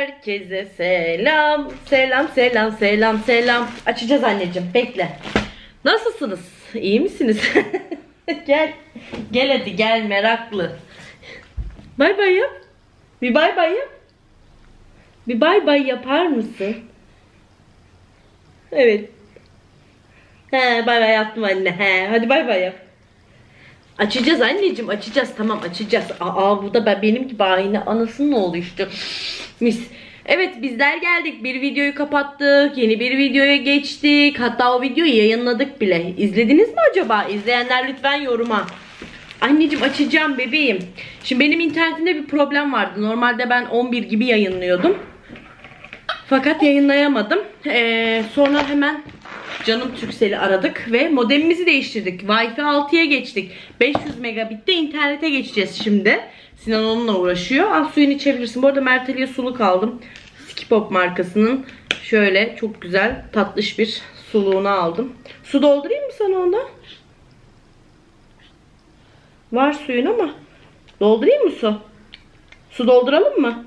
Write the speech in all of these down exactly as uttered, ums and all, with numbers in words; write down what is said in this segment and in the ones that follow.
Herkese selam. Selam selam selam selam. Açacağız anneciğim. Bekle. Nasılsınız? İyi misiniz? Gel. Gel hadi gel meraklı. Bay bay yap. Bir bay bay yap. Bir bay bay yapar mısın? Evet. He bay bay yaptım anne. He hadi bay bay yap. Açacağız anneciğim, açacağız, tamam açacağız. Aa bu da ben benim gibi aynı anasının oğlu işte. Mis. Evet bizler geldik, bir videoyu kapattık, yeni bir videoya geçtik, hatta o videoyu yayınladık bile. İzlediniz mi acaba? İzleyenler lütfen yoruma. Anneciğim açacağım bebeğim. Şimdi benim internetimde bir problem vardı. Normalde ben on bir gibi yayınlıyordum. Fakat yayınlayamadım. Ee, sonra hemen Canım Turkcell'i aradık ve modemimizi değiştirdik. Wi-Fi altıya geçtik. beş yüz megabitte internete geçeceğiz şimdi. Sinan onunla uğraşıyor. Al suyunu içebilirsin. Bu arada Mert Ali'ye suluk aldım. Skipop markasının şöyle çok güzel tatlış bir suluğunu aldım. Su doldurayım mı sana onda? Var suyun ama. Doldurayım mı su? Su dolduralım mı?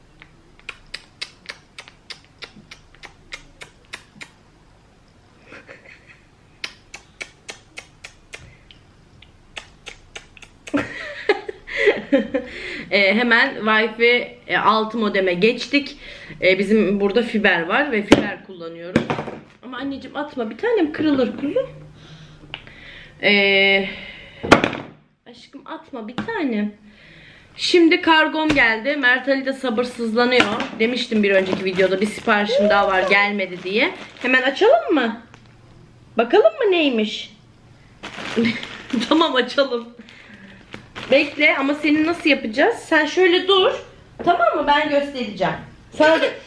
e, hemen Wi-Fi e, altı modeme geçtik. E, bizim burada fiber var ve fiber kullanıyoruz. Ama anneciğim atma, bir tanem kırılır kuzum. E, aşkım atma bir tanem. Şimdi kargom geldi. Mert Ali de sabırsızlanıyor. Demiştim bir önceki videoda bir siparişim daha var gelmedi diye. Hemen açalım mı? Bakalım mı neymiş? Tamam açalım. Bekle ama seni nasıl yapacağız? Sen şöyle dur. Tamam mı? Ben göstereceğim. Sana da...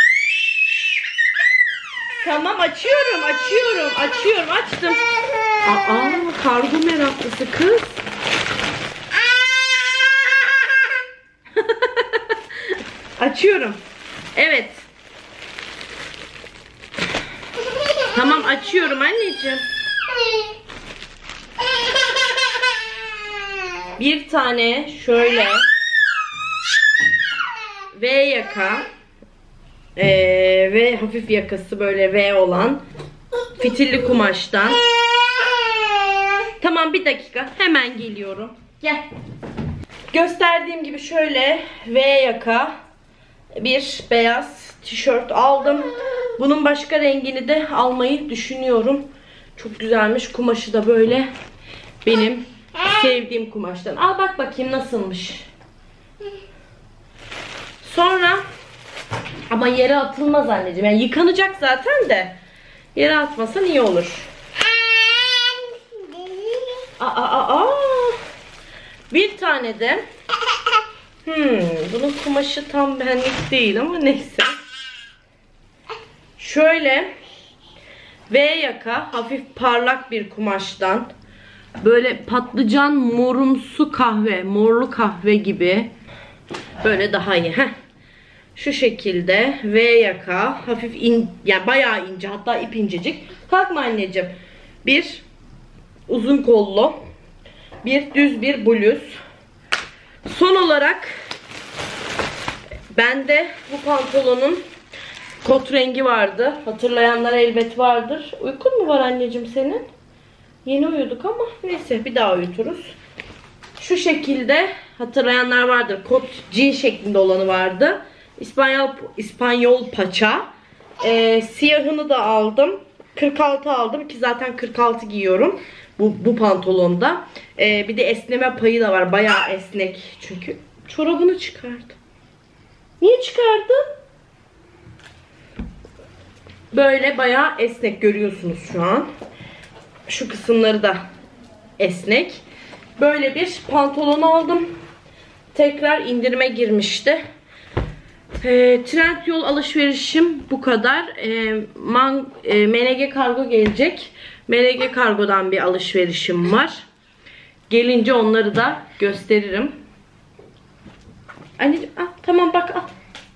Tamam açıyorum, açıyorum, açıyorum, açtım. Aa, kargo meraklısı kız. Açıyorum. Evet. Tamam açıyorum anneciğim. Bir tane şöyle V yaka ee, ve hafif yakası böyle V olan fitilli kumaştan. Tamam bir dakika hemen geliyorum. Gel. Gösterdiğim gibi şöyle V yaka bir beyaz tişört aldım. Bunun başka rengini de almayı düşünüyorum. Çok güzelmiş. Kumaşı da böyle benim sevdiğim kumaştan. Al bak bakayım nasılmış. Sonra ama yere atılmaz anneciğim. Yani yıkanacak zaten de yere atmasan iyi olur. Aa, aa, aa. Bir tane de hmm, bunun kumaşı tam benlik değil ama neyse. Şöyle V yaka hafif parlak bir kumaştan. Böyle patlıcan morumsu kahve, morlu kahve gibi. Böyle daha iyi. Heh. Şu şekilde V yaka, hafif in, yani bayağı ince, hatta ip incecik. Kalkma anneciğim. Bir uzun kollu, bir düz bir bluz. Son olarak bende bu pantolonun kot rengi vardı. Hatırlayanlar elbet vardır. Uykun mu var anneciğim senin? Yeni uyuduk ama neyse bir daha uyuturuz. Şu şekilde hatırlayanlar vardır. Kot jean şeklinde olanı vardı. İspanyol İspanyol paça. Ee, siyahını da aldım. kırk altı aldım ki zaten kırk altı giyiyorum. Bu, bu pantolonda. Ee, bir de esneme payı da var. Bayağı esnek. Çünkü çorabını çıkardım. Niye çıkardın? Böyle bayağı esnek görüyorsunuz şu an. Şu kısımları da esnek. Böyle bir pantolon aldım. Tekrar indirime girmişti. E, Trendyol alışverişim bu kadar. E, man, e, M N G kargo gelecek. M N G kargodan bir alışverişim var. Gelince onları da gösteririm. Anneciğim ah, tamam bak al.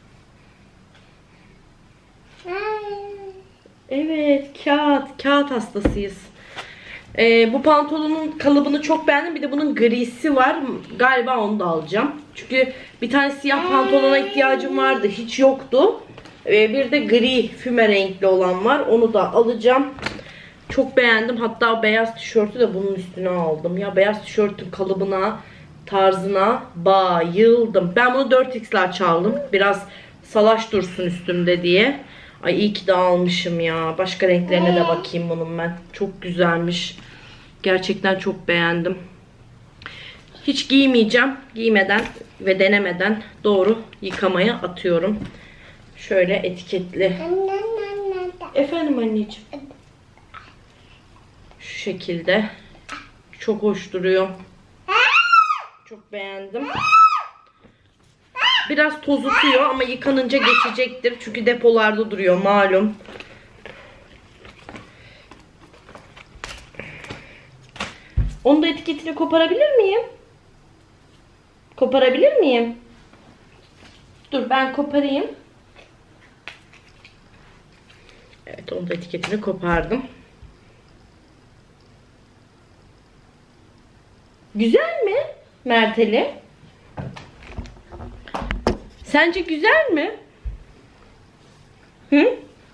Evet kağıt. Kağıt hastasıyız. Ee, bu pantolonun kalıbını çok beğendim. Bir de bunun grisi var. Galiba onu da alacağım. Çünkü bir tane siyah pantolona ihtiyacım vardı. Hiç yoktu. Ee, bir de gri füme renkli olan var. Onu da alacağım. Çok beğendim. Hatta beyaz tişörtü de bunun üstüne aldım. Ya beyaz tişörtün kalıbına, tarzına bayıldım. Ben bunu dört X large aldım. Biraz salaş dursun üstümde diye. Ay iyi ki de almışım ya. Başka renklerine de bakayım bunun ben. Çok güzelmiş. Gerçekten çok beğendim. Hiç giymeyeceğim. Giymeden ve denemeden doğru yıkamaya atıyorum. Şöyle etiketli. Efendim anneciğim. Şu şekilde. Çok hoş duruyor. Çok beğendim. Biraz tozutuyor ama yıkanınca geçecektir. Çünkü depolarda duruyor malum. Onun da etiketini koparabilir miyim? Koparabilir miyim? Dur ben koparayım. Evet, onun da etiketini kopardım. Güzel mi Merteli? Sence güzel mi? Hı?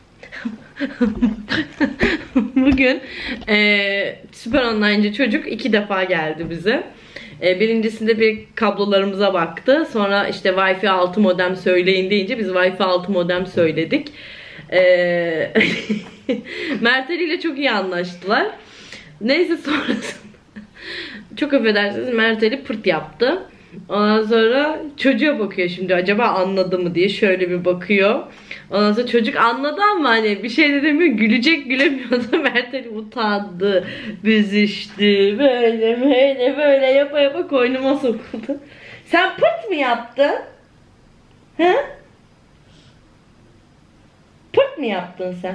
Bugün e, Süper Online'cı çocuk iki defa geldi bize. E, birincisinde bir kablolarımıza baktı. Sonra işte Wi-Fi altı modem söyleyin deyince biz Wi-Fi altı modem söyledik. E, Merteli ile çok iyi anlaştılar. Neyse sonrasında çok affedersiniz Merteli pırt yaptı. Ondan sonra çocuğa bakıyor şimdi acaba anladı mı diye şöyle bir bakıyor. Ondan sonra çocuk anladı ama hani bir şey de demiyor, gülecek gülemiyordu. Merteli utandı, büzüştü, böyle böyle böyle yapa yapa koynuma sokuldu. Sen pırt mı yaptın? He? Pırt mı yaptın sen?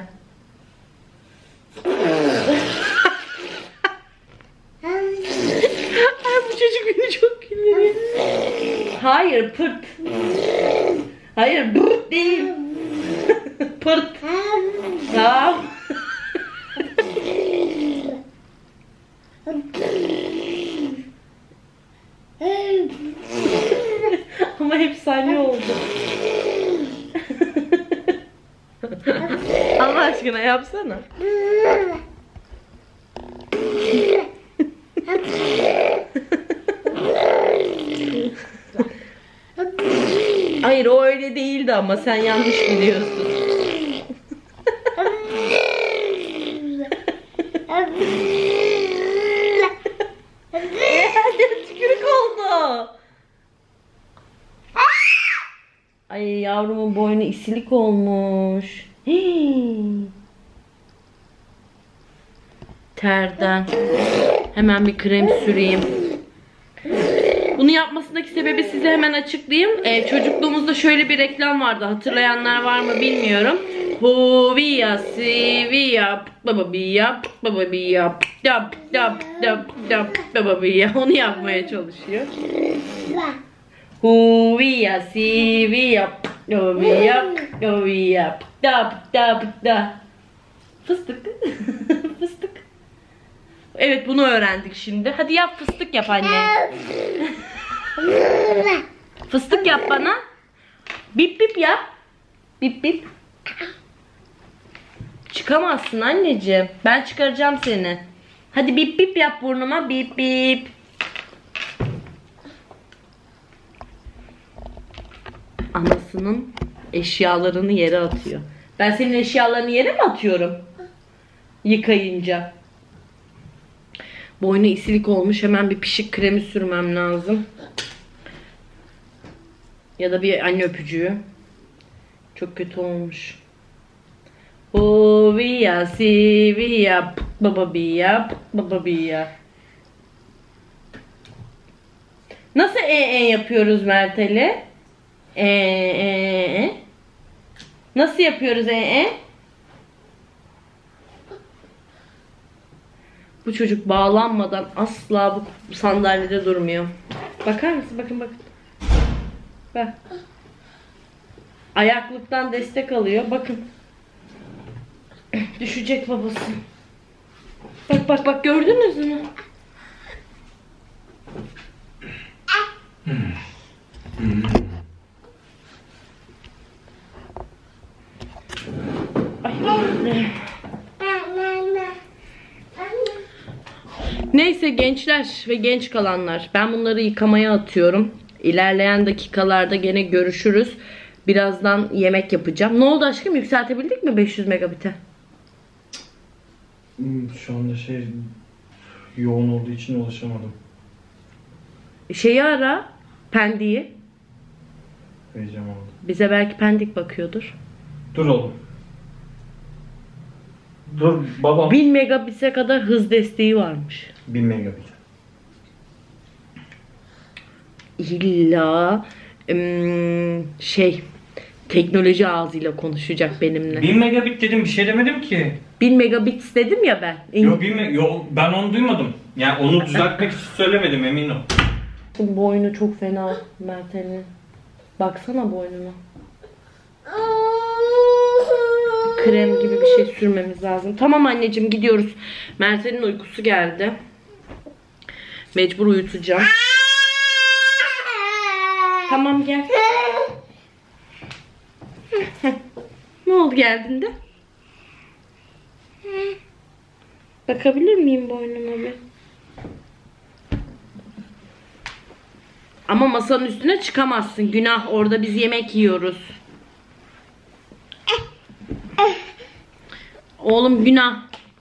Ay bu çocuk beni çok gülüyor. Hayır pırt. Hayır pırt değil. Pırt. Tamam. Ama efsane oldu. Allah aşkına yapsana. Hayır o öyle değildi ama sen yanlış biliyorsun. Tükürük oldu. Ay yavrumun boynu isilik olmuş. Hii. Terden. Hemen bir krem süreyim. Bunu yapmasındaki sebebi size hemen açıklayayım. Ee, çocukluğumuzda şöyle bir reklam vardı. Hatırlayanlar var mı bilmiyorum. Huvia sivia bababia bababia dap dap dap dap bababia. Onu yapmaya çalışıyor. Huvia sivia bababia bababia dap dap dap. Fıstık. Fıstık. Evet bunu öğrendik şimdi. Hadi yap fıstık yap anne. Fıstık yap bana. Bip bip yap. Bip bip. Çıkamazsın anneciğim. Ben çıkaracağım seni. Hadi bip bip yap burnuma. Bip bip. Anasının eşyalarını yere atıyor. Ben senin eşyalarını yere mi atıyorum? Yıkayınca. Boynu isilik olmuş. Hemen bir pişik kremi sürmem lazım. Ya da bir anne öpücüğü. Çok kötü olmuş. Ovia sivia bababia bababia. Nasıl e e yapıyoruz Merteli? E e. Nasıl yapıyoruz e e? Bu çocuk bağlanmadan asla bu sandalyede durmuyor. Bakar mısın? Bakın bakın. Bak. Ayaklıktan destek alıyor. Bakın. Düşecek babası. Bak bak bak gördünüz mü? Hmm. Ay. Neyse gençler ve genç kalanlar, ben bunları yıkamaya atıyorum. İlerleyen dakikalarda gene görüşürüz. Birazdan yemek yapacağım. Ne oldu aşkım, yükseltebildik mi beş yüz megabit'e? Şu anda şey yoğun olduğu için ulaşamadım. Şeyi ara, Pendik'i. Heyecan oldu. Bize belki Pendik bakıyordur. Dur oğlum. Dur babam. bin megabit'e kadar hız desteği varmış. bin megabit. İlla ım, şey teknoloji ağzıyla konuşacak benimle. bin megabit dedim, bir şey demedim ki. bin megabit dedim ya ben. Yok bin yo, ben onu duymadım. Yani onu düzeltmek için söylemedim, emin ol. Bu boynu çok fena Mert'in. Baksana boynuna. Krem gibi bir şey sürmemiz lazım. Tamam anneciğim, gidiyoruz. Mert'in uykusu geldi. Mecbur uyutacağım. Tamam gel. Ne oldu geldiğinde? Bakabilir miyim boynuna bir? Ama masanın üstüne çıkamazsın. Günah, orada biz yemek yiyoruz. Oğlum günah.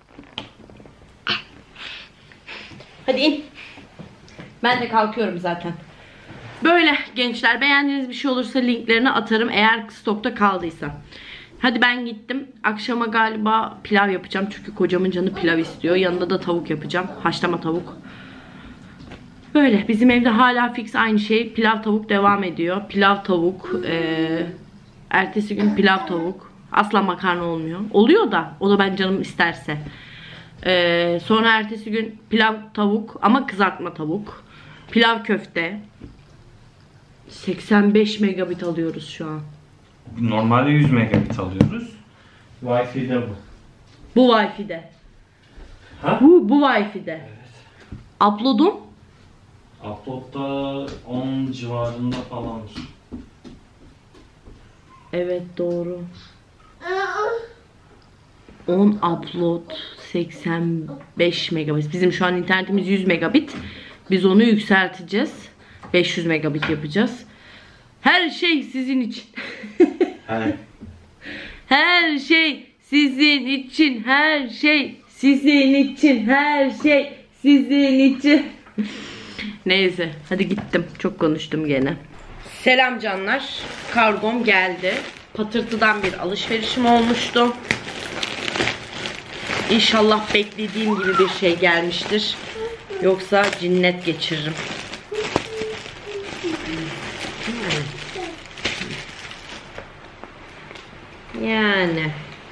Hadi in. Ben de kalkıyorum zaten. Böyle gençler, beğendiğiniz bir şey olursa linklerini atarım eğer stokta kaldıysa. Hadi ben gittim. Akşama galiba pilav yapacağım çünkü kocamın canı pilav istiyor. Yanında da tavuk yapacağım. Haşlama tavuk. Böyle bizim evde hala fix aynı şey. Pilav tavuk devam ediyor. Pilav tavuk. Ee, ertesi gün pilav tavuk. Asla makarna olmuyor. Oluyor da o da ben canım isterse. Ee, sonra ertesi gün pilav tavuk ama kızartma tavuk. Pilav köfte. seksen beş megabit alıyoruz şu an. Normalde yüz megabit alıyoruz. Wi-Fi'de bu. Bu Wi-Fi'de. Ha? Bu, bu Wi-Fi'de. Evet. Upload'um? Upload'da on civarında falandır. Evet doğru. on upload seksen beş megabit. Bizim şu an internetimiz yüz megabit. Biz onu yükselteceğiz. beş yüz megabit yapacağız. Her şey sizin için. He. Her şey sizin için. Her şey sizin için. Her şey sizin için. Neyse hadi gittim. Çok konuştum gene. Selam canlar. Kargom geldi. Patırtıdan bir alışverişim olmuştu. İnşallah beklediğim gibi bir şey gelmiştir. Yoksa cinnet geçiririm. Yani.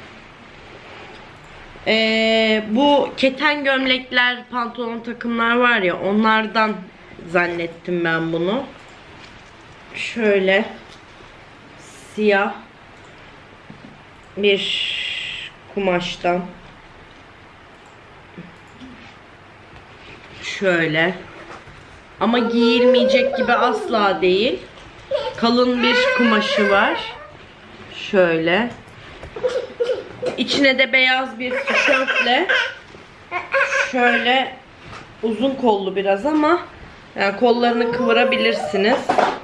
Ee, bu keten gömlekler, pantolon takımlar var ya, onlardan zannettim ben bunu. Şöyle siyah bir kumaştan. Şöyle. Ama giyilmeyecek gibi asla değil. Kalın bir kumaşı var. Şöyle. İçine de beyaz bir tişörtle. Şöyle uzun kollu biraz ama yani kollarını kıvırabilirsiniz.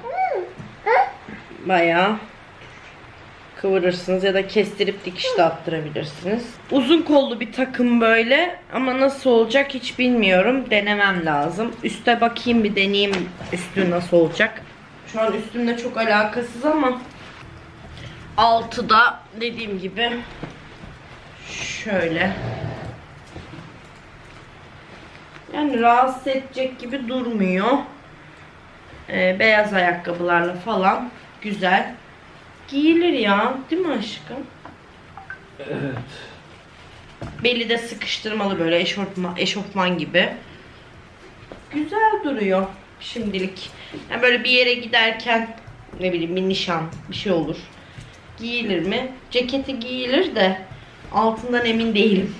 Bayağı kıvırırsınız ya da kestirip dikiş de attırabilirsiniz. Uzun kollu bir takım böyle ama nasıl olacak hiç bilmiyorum. Denemem lazım. Üste bakayım, bir deneyeyim üstü nasıl olacak. Şu an üstümle çok alakasız ama altıda dediğim gibi şöyle. Yani rahatsız edecek gibi durmuyor. Ee, beyaz ayakkabılarla falan güzel. Giyilir ya, değil mi aşkım? Evet. Beli de sıkıştırmalı böyle eşofman, eşofman gibi. Güzel duruyor şimdilik. Yani böyle bir yere giderken ne bileyim bir nişan bir şey olur. Giyilir mi? Ceketi giyilir de altından emin değilim.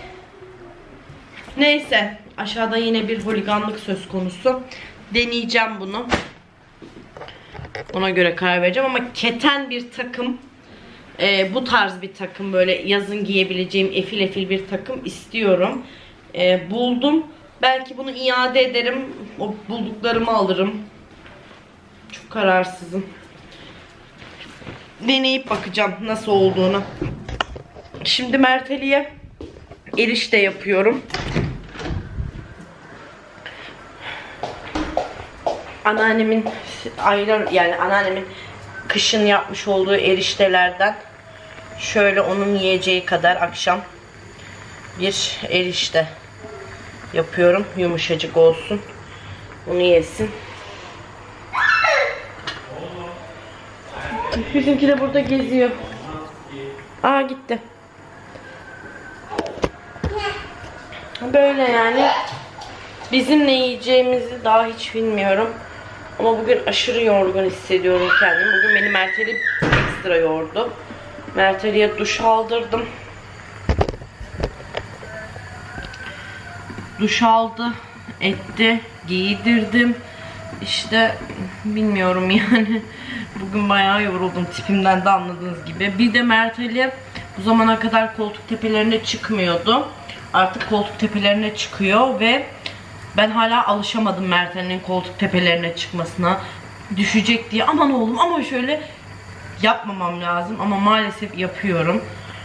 Neyse, aşağıda yine bir holiganlık söz konusu. Deneyeceğim bunu. Ona göre karar vereceğim ama keten bir takım, e, bu tarz bir takım, böyle yazın giyebileceğim efil efil bir takım istiyorum. E, buldum. Belki bunu iade ederim. O bulduklarımı alırım. Çok kararsızım. Deneyip bakacağım nasıl olduğunu. Şimdi Mert Ali'ye erişte yapıyorum. Anneannemin aylar, yani anneannemin kışın yapmış olduğu eriştelerden şöyle onun yiyeceği kadar akşam bir erişte yapıyorum. Yumuşacık olsun. Bunu yesin. Bizimki de burada geziyor. Aa, gitti. Böyle yani. Bizim ne yiyeceğimizi daha hiç bilmiyorum. Ama bugün aşırı yorgun hissediyorum kendimi. Bugün beni Mert Ali ekstra yordu. Mert Ali'ye duş aldırdım. Duş aldı, etti, giydirdim. İşte bilmiyorum yani. Bugün bayağı yoruldum, tipimden de anladığınız gibi. Bir de Mert Ali bu zamana kadar koltuk tepelerine çıkmıyordu. Artık koltuk tepelerine çıkıyor ve ben hala alışamadım Mert Ali'nin koltuk tepelerine çıkmasına. Düşecek diye aman oğlum ama şöyle yapmamam lazım ama maalesef yapıyorum.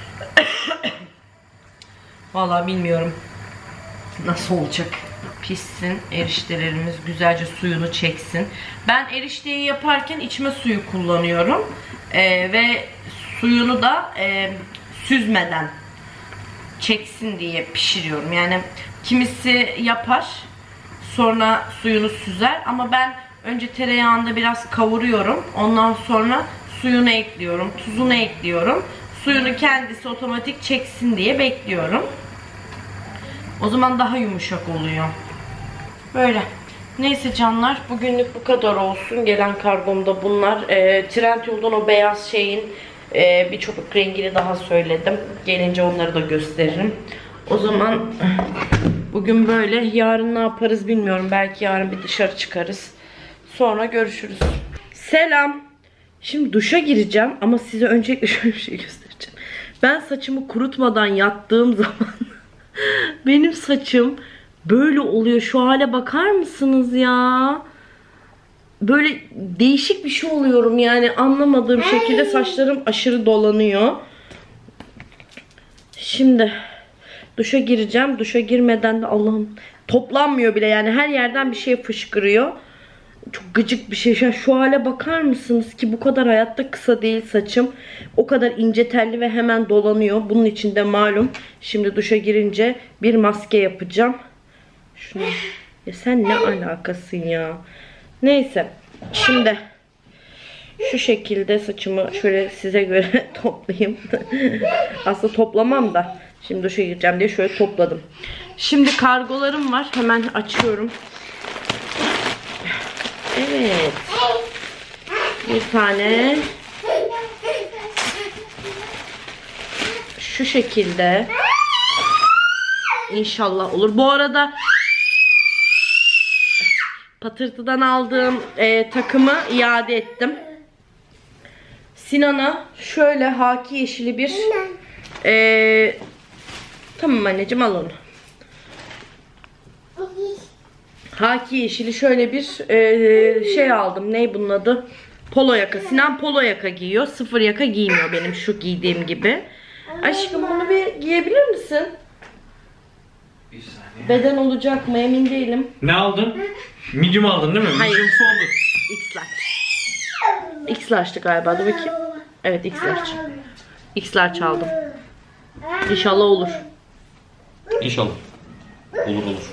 Vallahi bilmiyorum nasıl olacak. Pişsin, eriştelerimiz güzelce suyunu çeksin. Ben erişteyi yaparken içme suyu kullanıyorum. Ee, ve suyunu da e, süzmeden çeksin diye pişiriyorum. Yani kimisi yapar, sonra suyunu süzer ama ben önce tereyağında biraz kavuruyorum. Ondan sonra suyunu ekliyorum, tuzunu ekliyorum. Suyunu kendisi otomatik çeksin diye bekliyorum. O zaman daha yumuşak oluyor. Böyle. Neyse canlar, bugünlük bu kadar olsun. Gelen kargomda bunlar. E, Trendyol'dan o beyaz şeyin e, bir çubuk rengini daha söyledim. Gelince onları da gösteririm. O zaman bugün böyle. Yarın ne yaparız bilmiyorum. Belki yarın bir dışarı çıkarız. Sonra görüşürüz. Selam. Şimdi duşa gireceğim ama size öncelikle şöyle bir şey göstereceğim. Ben saçımı kurutmadan yattığım zaman benim saçım böyle oluyor. Şu hale bakar mısınız ya? Böyle değişik bir şey oluyorum yani, anlamadığım şekilde saçlarım aşırı dolanıyor. Şimdi duşa gireceğim. Duşa girmeden de Allah'ım toplanmıyor bile yani, her yerden bir şey fışkırıyor. Çok gıcık bir şey. Şu hale bakar mısınız ki, bu kadar hayatta kısa değil saçım. O kadar ince telli ve hemen dolanıyor. Bunun için de malum şimdi duşa girince bir maske yapacağım. Şunu. Ya sen ne alakasın ya. Neyse. Şimdi şu şekilde saçımı şöyle size göre toplayayım. Aslında toplamam da. Şimdi duşa gireceğim diye şöyle topladım. Şimdi kargolarım var. Hemen açıyorum. Evet. Bir tane şu şekilde. İnşallah olur. Bu arada patırtıdan aldığım e, takımı iade ettim. Sinan'a şöyle haki yeşili bir e, tamam anneciğim, al onu. Haki yeşili şöyle bir e, şey aldım. Ney bunun adı? Polo yaka. Sinan polo yaka giyiyor. Sıfır yaka giymiyor benim şu giydiğim gibi. Aşkım bunu bir giyebilir misin? Bir saniye. Beden olacak mı emin değilim. Ne aldın? Medium aldın değil mi? Hayır. Medium'su oldu. X large. X large'tı galiba. Dur bakayım. Evet, X large. X large aldım. İnşallah olur. İnşallah. Olur olur.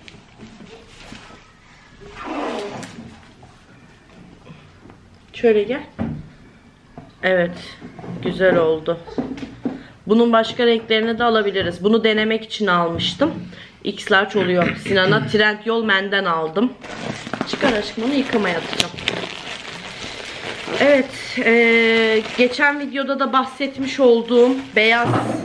Şöyle gel. Evet. Güzel oldu. Bunun başka renklerini de alabiliriz. Bunu denemek için almıştım. X large oluyor. Sinan'a Trendyol Men'den aldım. Çıkar aşkım, onu yıkamaya atacağım. Evet. Ee, geçen videoda da bahsetmiş olduğum beyaz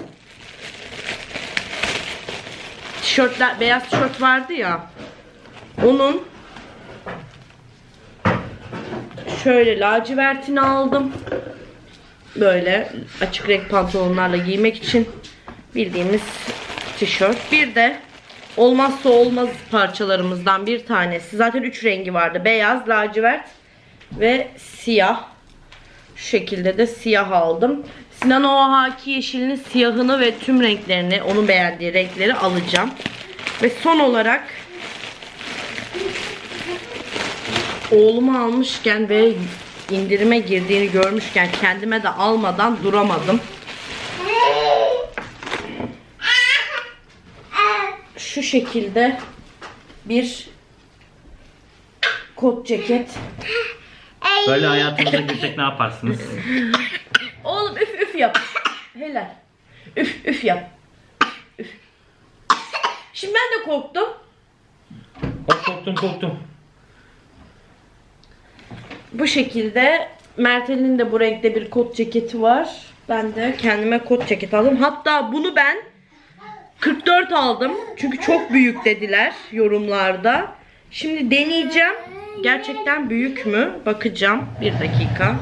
tişörtler, beyaz tişört vardı ya. Onun şöyle lacivertini aldım. Böyle açık renk pantolonlarla giymek için bildiğimiz tişört. Bir de olmazsa olmaz parçalarımızdan bir tanesi. Zaten üç rengi vardı. Beyaz, lacivert ve siyah. Şu şekilde de siyah aldım. Sinan o haki yeşilinin siyahını ve tüm renklerini, onun beğendiği renkleri alacağım. Ve son olarak oğlumu almışken ve indirime girdiğini görmüşken kendime de almadan duramadım. Şu şekilde bir kot ceket. Böyle hayatınıza girsek ne yaparsınız? Oğlum üf üf yap. Helal. Üf üf yap. Üf. Şimdi ben de korktum. Bak korktum korktum. Bu şekilde Mertel'in de bu renkte bir kot ceketi var. Ben de kendime kot ceket aldım. Hatta bunu ben kırk dört aldım. Çünkü çok büyük dediler yorumlarda. Şimdi deneyeceğim. Gerçekten büyük mü? Bakacağım. Bir dakika.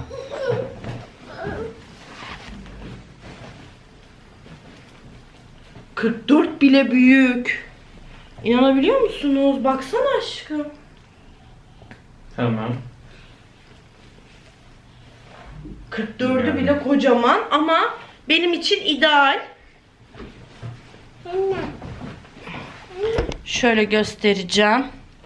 kırk dört bile büyük. İnanabiliyor musunuz? Baksana aşkım. Tamam. kırk dördü bile kocaman ama benim için ideal. Şöyle göstereceğim.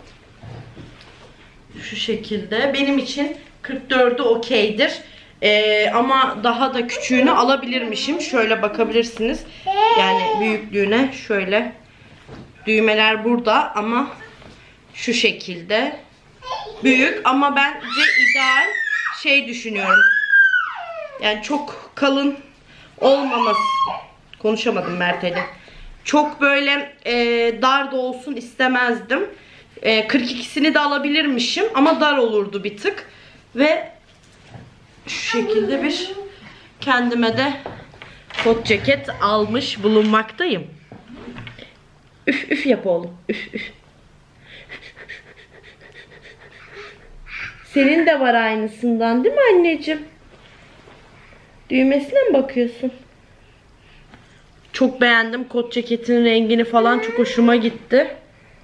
Şu şekilde. Benim için kırk dördü okeydir. Ee, ama daha da küçüğünü alabilirmişim. Şöyle bakabilirsiniz. Yani büyüklüğüne şöyle. Düğmeler burada ama şu şekilde. Büyük ama bence ideal şey düşünüyorum. Yani çok kalın olmaması. Konuşamadım Mert'le. Çok böyle e, dar da olsun istemezdim. E, kırk ikisini de alabilirmişim ama dar olurdu bir tık. Ve şu şekilde bir kendime de kot ceket almış bulunmaktayım. Üf üf yap oğlum. Üf üf. Senin de var aynısından değil mi anneciğim? Düğmesine mi bakıyorsun? Çok beğendim. Kot ceketin rengini falan çok hoşuma gitti.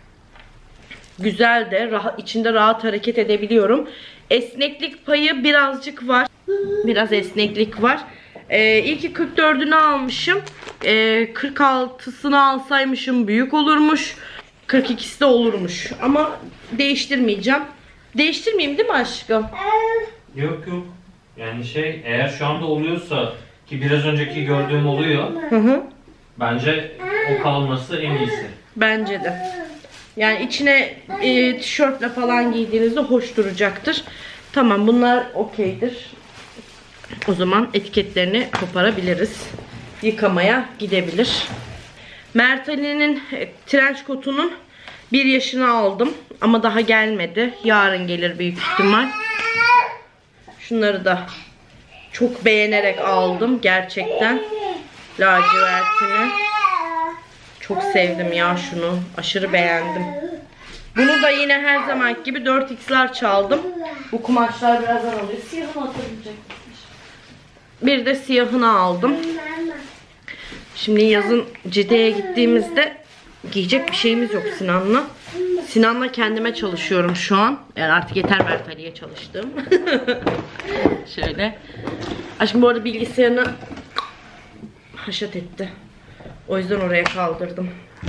Güzel de. Rahat, içinde rahat hareket edebiliyorum. Esneklik payı birazcık var. Biraz esneklik var. Ee, İlki kırk dördünü almışım. Ee, kırk altısını alsaymışım büyük olurmuş. kırk ikisi de olurmuş. Ama değiştirmeyeceğim. Değiştirmeyeyim değil mi aşkım? Yok yok. Yani şey eğer şu anda oluyorsa ki biraz önceki gördüğüm oluyor. Hı hı. Bence o kalması en iyisi. Bence de. Yani içine e, tişörtle falan giydiğinizde hoş duracaktır. Tamam bunlar okeydir. O zaman etiketlerini koparabiliriz. Yıkamaya gidebilir. Mert Ali'nin trench kotunun bir yaşını aldım. Ama daha gelmedi. Yarın gelir büyük ihtimal. Şunları da çok beğenerek aldım. Gerçekten. Lacivertini. Çok sevdim ya şunu. Aşırı beğendim. Bunu da yine her zamanki gibi dört x'ler çaldım. Bu kumaşlar birazdan oluyor. Siyahını atabilecekmiş. Bir de siyahını aldım. Şimdi yazın Cide'ye gittiğimizde giyecek bir şeyimiz yok Sinan'la. Sinan'la kendime çalışıyorum şu an. Yani artık yeter Mert Ali'ye çalıştım. Şöyle. Aşkım bu arada bilgisayarını haşat etti. O yüzden oraya kaldırdım.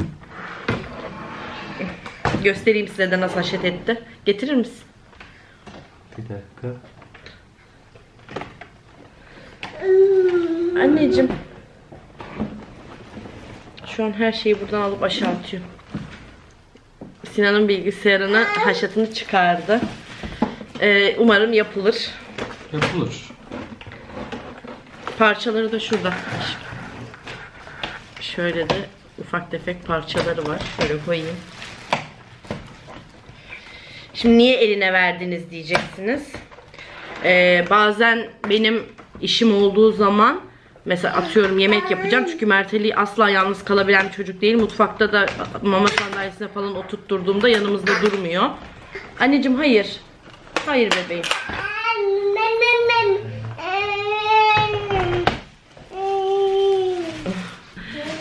Göstereyim size de nasıl haşet etti. Getirir misin? Bir dakika. Anneciğim. Şu an her şeyi buradan alıp aşağı atıyor. Sinan'ın bilgisayarını, haşatını çıkardı. Ee, umarım yapılır. Yapılır. Parçaları da şurada. Şöyle de ufak tefek parçaları var. Şöyle koyayım. Şimdi niye eline verdiniz diyeceksiniz. Ee, bazen benim işim olduğu zaman mesela atıyorum yemek yapacağım. Çünkü Mert Ali asla yalnız kalabilen bir çocuk değil. Mutfakta da mama sandalyesine falan oturtturduğumda yanımızda durmuyor. Anneciğim hayır. Hayır bebeğim.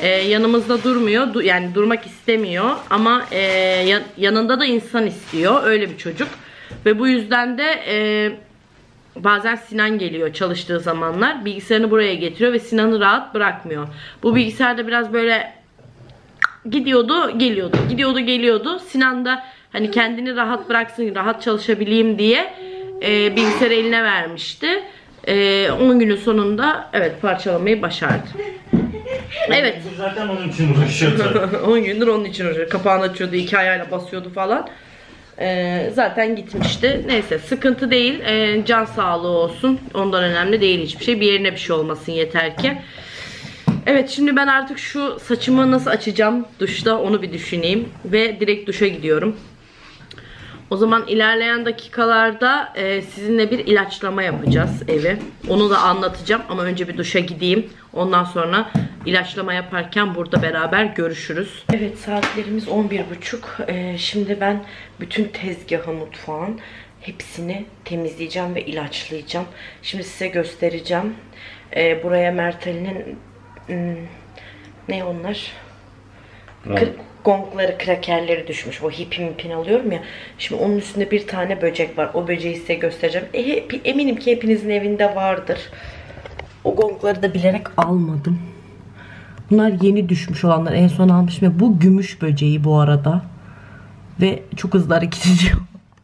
e, yanımızda durmuyor. Du yani durmak istemiyor. Ama e, ya yanında da insan istiyor. Öyle bir çocuk. Ve bu yüzden de e, bazen Sinan geliyor çalıştığı zamanlar. Bilgisayarını buraya getiriyor ve Sinan'ı rahat bırakmıyor. Bu bilgisayarda biraz böyle gidiyordu, geliyordu. Gidiyordu, geliyordu. Sinan da hani kendini rahat bıraksın, rahat çalışabileyim diye e, bilgisayarı eline vermişti. E, on günün sonunda evet parçalamayı başardı. Evet. Zaten onun için uğraşıyordu. on gündür onun için uğraşıyor. Kapağını açıyordu, iki ayağıyla basıyordu falan. Ee, zaten gitmişti. Neyse sıkıntı değil. Ee, can sağlığı olsun. Ondan önemli değil hiçbir şey. Bir yerine bir şey olmasın yeter ki. Evet şimdi ben artık şu saçımı nasıl açacağım duşta onu bir düşüneyim. Ve direkt duşa gidiyorum. O zaman ilerleyen dakikalarda e, sizinle bir ilaçlama yapacağız evi. Onu da anlatacağım ama önce bir duşa gideyim. Ondan sonra ilaçlama yaparken burada beraber görüşürüz. Evet saatlerimiz on bir buçuk. E, şimdi ben bütün tezgahı, mutfağın hepsini temizleyeceğim ve ilaçlayacağım. Şimdi size göstereceğim. E, buraya Mert'in hmm, ne onlar? Kır gongları, krakerleri düşmüş. O hipi mipin alıyorum ya. Şimdi onun üstünde bir tane böcek var. O böceği size göstereceğim. E, hep, eminim ki hepinizin evinde vardır. O gongları da bilerek almadım. Bunlar yeni düşmüş olanlar. En son almışım ya. Bu gümüş böceği bu arada. Ve çok hızlı hareket ediyor.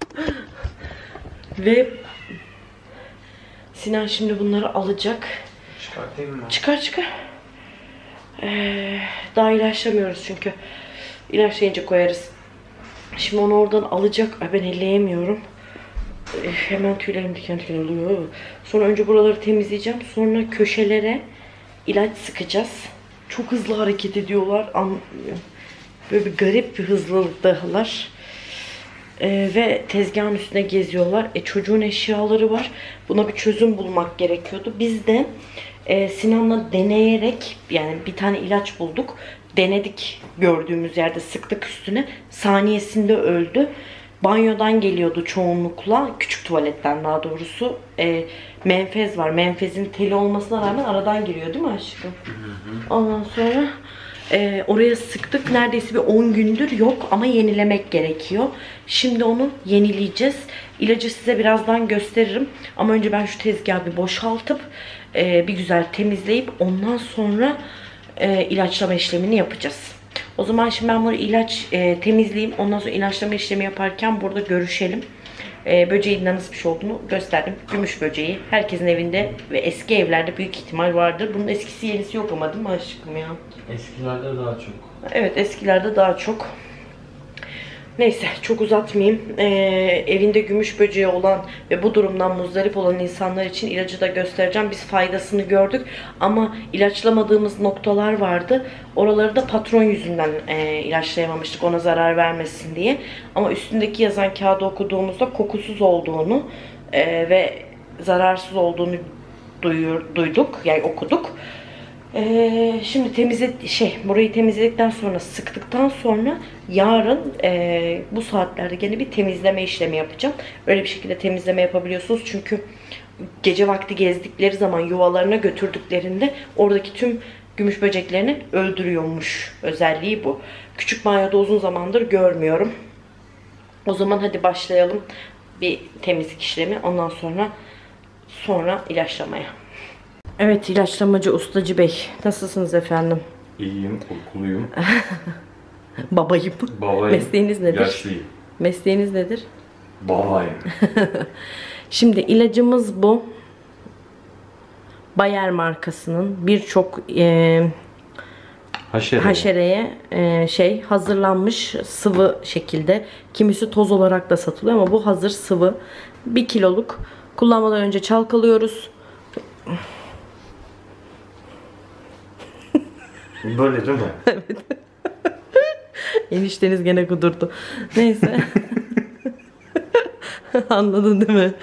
Ve Sinan şimdi bunları alacak. Çıkartayım mı? Çıkar çıkar. Ee, daha ilaçlamıyoruz çünkü. İlaçlayınca koyarız. Şimdi onu oradan alacak. Ay ben elleyemiyorum. Ee, hemen tüylerim diken diken oluyor. Sonra önce buraları temizleyeceğim. Sonra köşelere ilaç sıkacağız. Çok hızlı hareket ediyorlar. Böyle bir garip bir hızlılıktalar. Ee, ve tezgahın üstüne geziyorlar. E, çocuğun eşyaları var. Buna bir çözüm bulmak gerekiyordu. Biz de e, Sinan'la deneyerek yani bir tane ilaç bulduk. Denedik, gördüğümüz yerde sıktık üstüne. Saniyesinde öldü. Banyodan geliyordu çoğunlukla. Küçük tuvaletten daha doğrusu. E, menfez var. Menfezin teli olmasına rağmen aradan giriyor değil mi aşkım? Hı hı. Ondan sonra e, oraya sıktık. Neredeyse bir on gündür yok ama yenilemek gerekiyor. Şimdi onu yenileyeceğiz. İlacı size birazdan gösteririm. Ama önce ben şu tezgahı bir boşaltıp e, bir güzel temizleyip ondan sonra e, ilaçlama işlemini yapacağız. O zaman şimdi ben bunu ilaç e, temizleyeyim. Ondan sonra ilaçlama işlemi yaparken burada görüşelim. E, böceğin nasıl bir şey olduğunu gösterdim. Gümüş böceği. Herkesin evinde ve eski evlerde büyük ihtimal vardır. Bunun eskisi yenisi yok ama değil mi aşkım ya? Eskilerde daha çok. Evet eskilerde daha çok. Neyse çok uzatmayayım. Ee, evinde gümüş böceği olan ve bu durumdan muzdarip olan insanlar için ilacı da göstereceğim. Biz faydasını gördük ama ilaçlamadığımız noktalar vardı. Oraları da patron yüzünden e, ilaçlayamamıştık ona zarar vermesin diye. Ama üstündeki yazan kağıdı okuduğumuzda kokusuz olduğunu e, ve zararsız olduğunu duyur, duyduk. Yani okuduk. Ee, şimdi temizle şey burayı temizledikten sonra sıktıktan sonra yarın e, bu saatlerde gene bir temizleme işlemi yapacağım. Öyle bir şekilde temizleme yapabiliyorsunuz çünkü gece vakti gezdikleri zaman yuvalarına götürdüklerinde oradaki tüm gümüş böceklerini öldürüyormuş. Özelliği bu. Küçük banyoda uzun zamandır görmüyorum. O zaman hadi başlayalım bir temizlik işlemi ondan sonra sonra ilaçlamaya. Evet ilaçlamacı ustacı bey. Nasılsınız efendim? İyiyim, uykuluyum. Babayım. Babayım. Mesleğiniz nedir? Yaşlıyım. Mesleğiniz nedir? Babayım. Şimdi ilacımız bu. Bayer markasının birçok e, Haşere. haşereye e, şey hazırlanmış sıvı şekilde. Kimisi toz olarak da satılıyor ama bu hazır sıvı. bir kiloluk. Kullanmadan önce çalkalıyoruz. Böyle değil mi? Evet. Enişteniz gene kudurdu. Neyse. Anladın değil mi?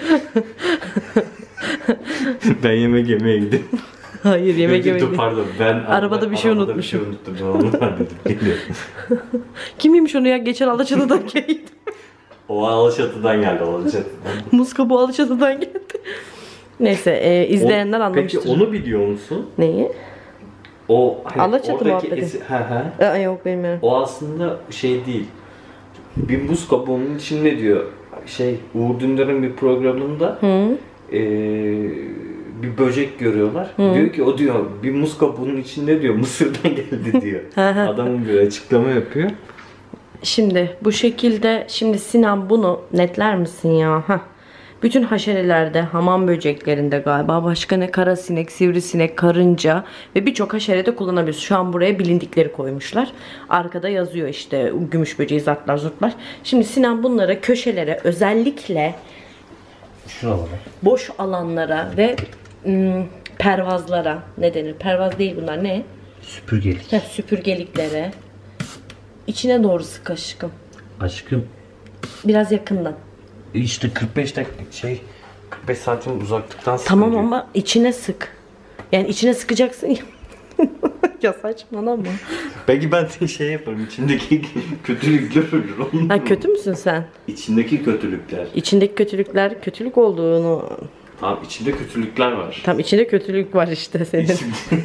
Ben yemek yemeye gidiyorum. Hayır yemek Dur, yemek. Pardon ben Arabada bir şey arabada unutmuşum. Bir şey unuttum. Ben onu halledip geliyorum. Kimiymiş onu ya? Geçen Alaçatı'dan geldi. O Alaçatı'dan geldi Alaçatı'dan. Muz kabuğu Alaçatı'dan geldi. Neyse e, izleyenler O, anlamıştır. Peki onu biliyor musun? Neyi? O hani Alaçatı oradaki muhabbeti. esi- He he. Aa, yok bilmiyorum. O aslında şey değil. Bir buz kabuğunun içinde diyor. Şey Uğur Dündar'ın bir programında Hı. eee, bir böcek görüyorlar. Diyor ki o diyor bir muz kabuğunun içinde diyor Mısır'dan geldi diyor. Adamın bir açıklama yapıyor. Şimdi bu şekilde, şimdi Sinan bunu netler misin ya? Heh. Bütün haşerelerde, hamam böceklerinde galiba, başka ne, karasinek, sivrisinek, karınca ve birçok haşerede kullanabiliyoruz. Şu an buraya bilindikleri koymuşlar. Arkada yazıyor işte gümüş böceği, zartlar zurtlar. Şimdi Sinan bunlara, köşelere, özellikle Şuralara. boş alanlara ve ım, pervazlara, ne denir? Pervaz değil bunlar, ne? Süpürgelik. Heh, süpürgeliklere içine doğru sık aşkım. Aşkım Biraz yakından. işte kırk beş dakika şey kırk beş santim uzaklıktan Tamam sıkılıyor. ama içine sık. Yani içine sıkacaksın ya. Ya saçmalama. Belki ben de şey yaparım içindeki kötülükler ölür onun. Ha, kötü müsün sen? İçindeki kötülükler. İçindeki kötülükler kötülük olduğunu... Tamam içinde kötülükler var. Tam içinde kötülük var işte senin. İçinde...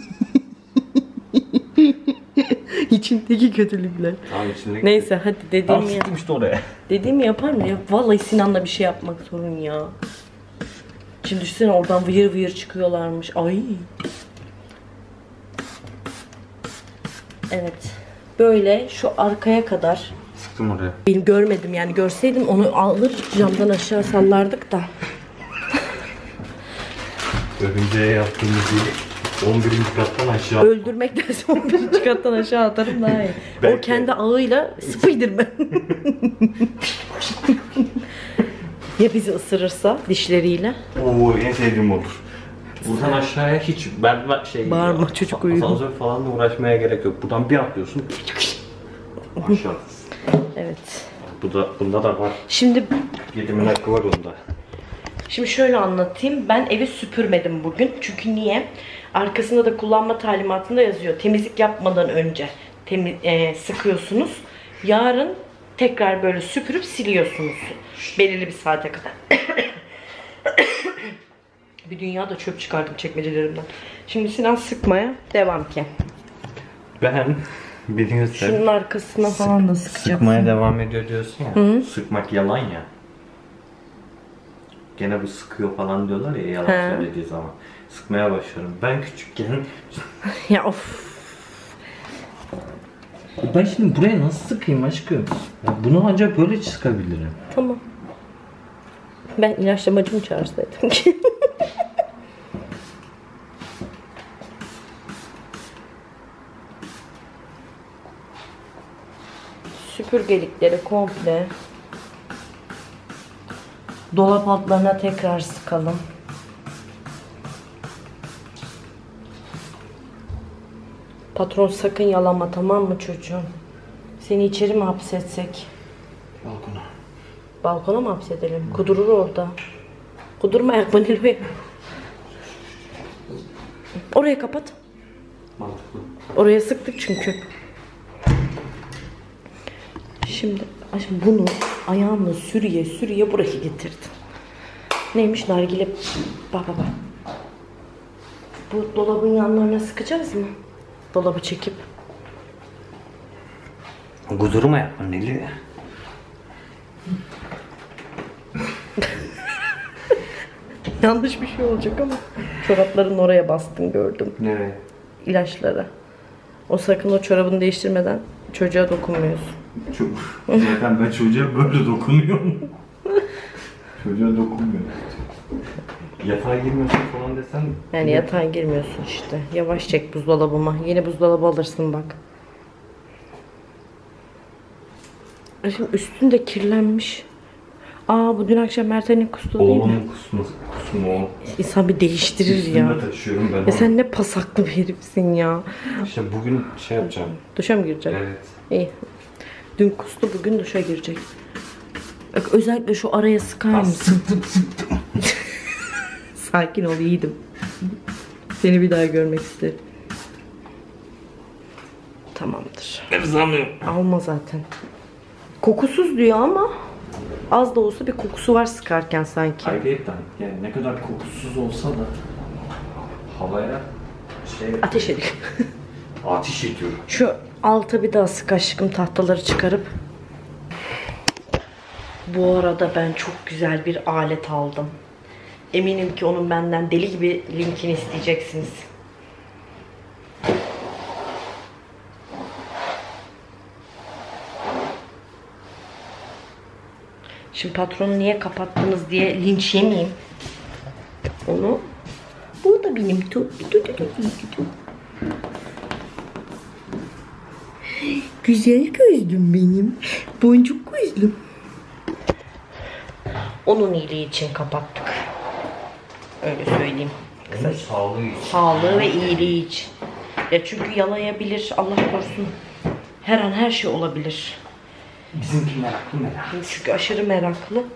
İçindeki kötülükler. tamam içindeki... Neyse hadi dediğimi Tamam yap. sıktım işte oraya. Dediğimi yapar mı ya? Vallahi Sinan'la bir şey yapmak sorun ya. Şimdi düşünsene oradan vıyır vıyır çıkıyorlarmış. Ay. Evet. Böyle şu arkaya kadar. Sıktım oraya. Benim görmedim yani, görseydim onu alır camdan aşağı sallardık da. Örümceğe yaptığımız değil. on birinci kattan aşağı. Öldürmektense on birinci kattan aşağı atarım daha iyi. O Belki. kendi ağıyla Spiderman. Ya bizi ısırırsa dişleriyle? Oo en sevdiğim olur. Buradan aşağıya hiç ben ben şey Bağırma, çocuk uyuyor. Asansör falan da uğraşmaya gerek yok. Buradan bir atlıyorsun. Aşağı. Evet. Bu da bunda da var. Şimdi Yedimin hakkı var onda. Şimdi şöyle anlatayım. Ben evi süpürmedim bugün. Çünkü niye? Arkasında da kullanma talimatında yazıyor. Temizlik yapmadan önce temiz, e, sıkıyorsunuz. Yarın tekrar böyle süpürüp siliyorsunuz. Belirli bir saate kadar. Bir dünya da çöp çıkardım çekmecelerimden. Şimdi Sinan sıkmaya devam ki. Ben biliyorsun. Şunun arkasına falan da sıkacaksın. Sıkmaya devam ediyor diyorsun ya. Hı. Sıkmak yalan ya. Gene bu sıkıyor falan diyorlar ya yalan He. söylediği zaman. Sıkmaya başlıyorum. Ben küçükken Ya of. ben şimdi buraya nasıl sıkayım aşkım? Ya bunu ancak böyle sıkabilirim. Tamam. Ben ilaçlamacımı çağırsaydım ki. Süpürgelikleri komple dolap altlarına tekrar sıkalım. Patron sakın yalama, tamam mı çocuğum? Seni içeri mi hapsetsek? Balkona. Balkona mı hapsedelim? Kudurur orada. Kudurma ayak Nilo'ya. Oraya kapat. Mantıklı. Oraya sıktık çünkü. Şimdi aşkım bunu ayağımla sürüye sürüye buraya getirdim. Neymiş nargile? Bak bak bak. Bu dolabın yanlarına sıkacağız mı? Dolabı çekip. Kudurma yapma Neli. Yanlış bir şey olacak ama. Çorapların oraya bastın gördüm. Nereye? İlaçlara. O sakın o çorabını değiştirmeden çocuğa dokunmuyorsun. Çok. Zaten ben çocuğa böyle dokunuyorum. Çocuğa dokunmuyorum. Yatağa girmiyorsun falan desen. Yani yatağa girmiyorsun işte. Yavaş çek buzdolabıma. Yeni buzdolabı alırsın bak. Ay şimdi üstünde kirlenmiş. Aa bu dün akşam Mert'in kustu değil mi? Oğlumun kusması, kusmu o. İnsan bir değiştirir ya. Üstünde taşıyorum ben Ya onu. sen ne pasaklı bir herifsin ya. İşte bugün şey yapacağım. Duşa mı girecek? Evet. İyi. Dün kustu, bugün duşa girecek. Bak özellikle şu araya sıkar mısın? Sıktım sıktım. Sakin ol, iyiydim. Seni bir daha görmek isterim. Tamamdır. Nefes almıyorum. Alma zaten. Kokusuz diyor ama az da olsa bir kokusu var sıkarken sanki. Ayrıyetten yani ne kadar kokusuz olsa da havaya Şey, Ateş edin. ateş ediyorum. Şu alta bir daha sık aşkım tahtaları çıkarıp. Bu arada ben çok güzel bir alet aldım. Eminim ki onun benden deli gibi linkini isteyeceksiniz. Şimdi patronu niye kapattınız diye linç yemeyeyim. Onu bu da benim tu, tu, tu, tu, tu. Güzel gözlüm benim. Boncuk gözlüm. Onun iyiliği için kapattık. Öyle söyleyeyim. Onun sağlığı için. Sağlığı ve iyiliği için. Ya çünkü yalayabilir. Allah korusun. Her an her şey olabilir. Bizimki meraklı meraklı. Çünkü aşırı meraklı.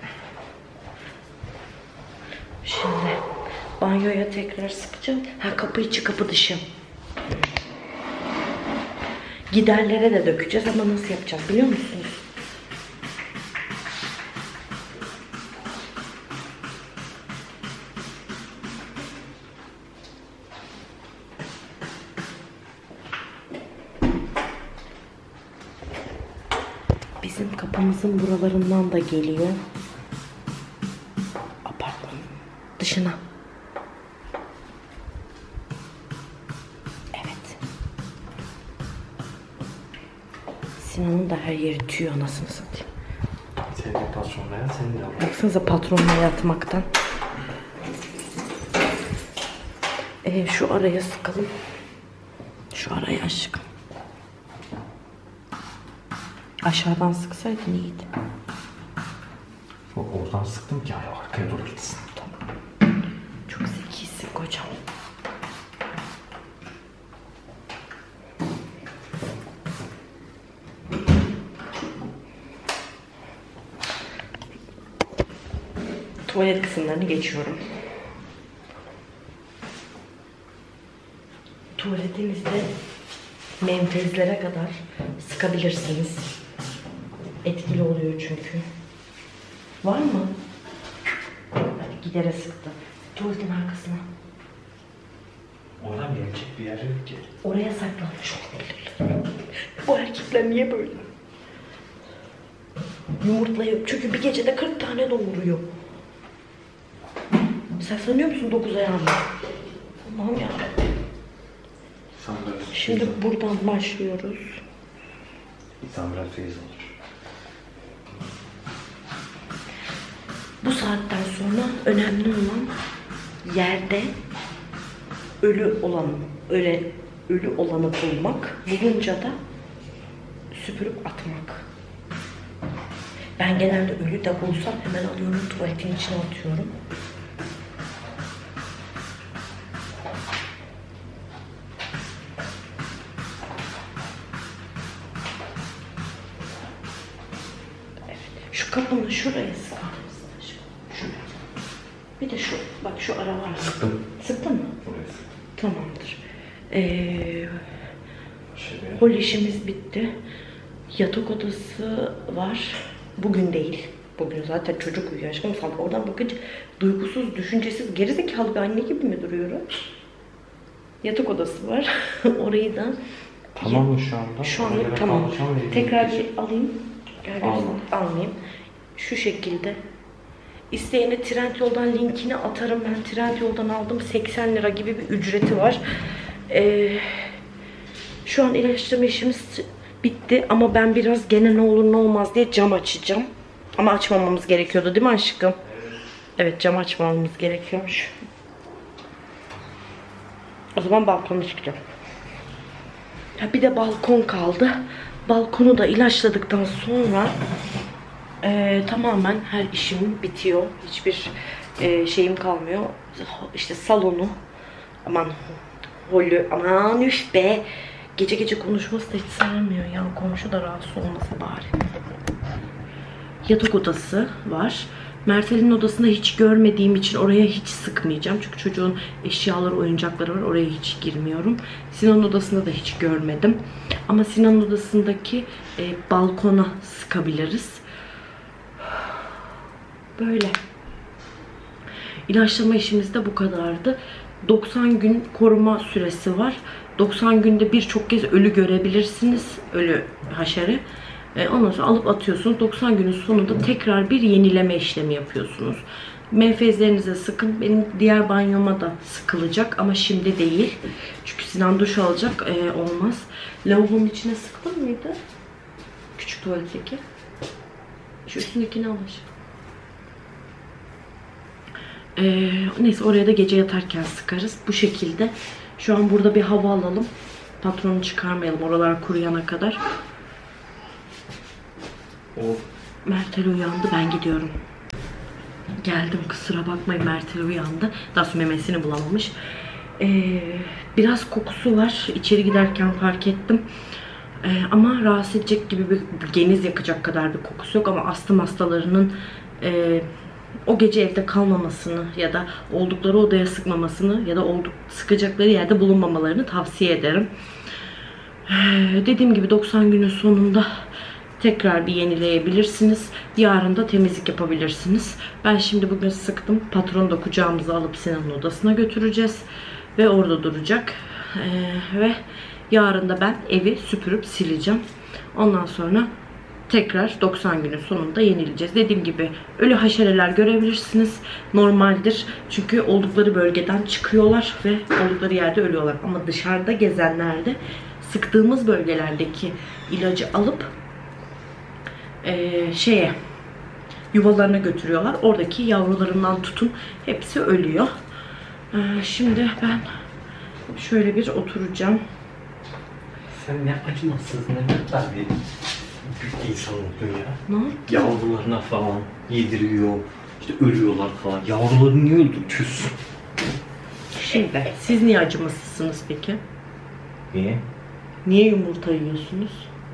Şimdi banyoya tekrar sıkacağım. Ha, kapı içi kapı dışı. Giderlere de dökeceğiz ama nasıl yapacağız biliyor musunuz? Bizim kapımızın buralarından da geliyor. Apartmanın dışına. Evet. Sinan'ın da her yeri tüy, anasını satayım. Senin de patronla ya, senin de al. Baksanıza patronla yatmaktan. Ee, şu araya sıkalım. Şu araya aşkım. Aşağıdan sıksaydın iyiydi. Oradan sıktım ki ay arkaya doğru gitsin. Tamam. Çok zekisin kocam. Tuvalet kısımlarını geçiyorum. Tuvaletinizde menfezlere kadar sıkabilirsiniz. Etkili oluyor çünkü. Var mı? Hadi gidere sıktı. Tuvaletin arkasına. Oradan gelecek bir yer yok ki. Oraya saklanmış olabilir. Bu erkekler niye böyle? Yumurtlayıp çünkü bir gecede kırk tane doğuruyor. Sen sanıyor musun dokuz ayağında? Allah'ım ya. Şimdi buradan başlıyoruz. Samra teyze olur. Bu saatten sonra önemli olan yerde ölü olan, öyle ölü olanı bulmak, bulunca da süpürüp atmak. Ben genelde ölü de bulsam hemen alıyorum, tuvaletin içine atıyorum. Evet. Şu kapını şuraya sıkar mısın aşkım? Şuraya. Bir de şu, bak şu ara var. Sıktım. Sıktın mı? Buraya sıktım. Tamamdır. Ee, Şöyle. hol işimiz bitti. Yatak odası var. Bugün değil. Bugün zaten çocuk uyuyor aşkım. Sen oradan bakınca duygusuz, düşüncesiz, gerizekalı bir anne gibi mi duruyorum? Yatak odası var. Orayı da Tamam mı şu anda? şu Ona anlık göre tamam. kalacağım ve Tekrar gideceğim. bir alayım. Gel Alma. göster- almayayım. Şu şekilde. İsteyene Trendyol'dan linkini atarım. Ben Trendyol'dan aldım. seksen lira gibi bir ücreti var. Ee, şu an ilaçlama işimiz bitti. Ama ben biraz gene ne olur ne olmaz diye cam açacağım. Ama açmamamız gerekiyordu değil mi aşkım? Evet, cam açmamamız gerekiyormuş. O zaman balkona çıkacağım. Ya bir de balkon kaldı. Balkonu da ilaçladıktan sonra e, tamamen her işim bitiyor. Hiçbir e, şeyim kalmıyor. İşte salonu, aman holü, aman üf be. Gece gece konuşması da hiç sarmıyor ya. Komşu da rahatsız olmasa bari. Yatak odası var. Mertel'in odasında hiç görmediğim için oraya hiç sıkmayacağım. Çünkü çocuğun eşyaları, oyuncakları var. Oraya hiç girmiyorum. Sinan'ın odasında da hiç görmedim. Ama Sinan'ın odasındaki e, balkona sıkabiliriz. Böyle. İlaçlama işimiz de bu kadardı. doksan gün koruma süresi var. doksan günde birçok kez ölü görebilirsiniz. Ölü haşere. E, ondan sonra alıp atıyorsunuz. doksan günün sonunda tekrar bir yenileme işlemi yapıyorsunuz. Menfezlerinize sıkın. Benim diğer banyoma da sıkılacak ama şimdi değil. Çünkü Sinan duş alacak. E, olmaz. Lavabonun içine sıktın mıydı? Küçük tuvaletteki. Şu üstündekini al aşağı. Ee, neyse oraya da gece yatarken sıkarız. Bu şekilde. Şu an burada bir hava alalım. Patronu çıkarmayalım oralar kuruyana kadar. O Mertel uyandı. Ben gidiyorum. Geldim. Kusura bakmayın. Mertel uyandı. Daha sonra memesini bulamamış. Ee, biraz kokusu var. İçeri giderken fark ettim. Ee, ama rahatsız edecek gibi bir, geniz yakacak kadar bir kokusu yok. Ama astım hastalarının e, o gece evde kalmamasını ya da oldukları odaya sıkmamasını ya da olduk, sıkacakları yerde bulunmamalarını tavsiye ederim. Ee, dediğim gibi doksan günün sonunda tekrar bir yenileyebilirsiniz. Yarın da temizlik yapabilirsiniz. Ben şimdi bugün sıktım. Patronu da kucağımıza alıp Sinan'ın odasına götüreceğiz. Ve orada duracak. Ee, ve yarın da ben evi süpürüp sileceğim. Ondan sonra tekrar doksan günün sonunda yenileceğiz. Dediğim gibi ölü haşereler görebilirsiniz. Normaldir. Çünkü oldukları bölgeden çıkıyorlar ve oldukları yerde ölüyorlar. Ama dışarıda gezenlerde sıktığımız bölgelerdeki ilacı alıp e, şeye yuvalarına götürüyorlar. Oradaki yavrularından tutun hepsi ölüyor. E, şimdi ben şöyle bir oturacağım. sen ne acımasız ne kadar bir büyük insan oldun ya. Ne? Yavrularına falan yediriyor. İşte ölüyorlar falan. Yavrularını niye öldürtüyorsun? Şimdi siz niye acımasızsınız peki? Niye? Niye yumurta yiyorsunuz?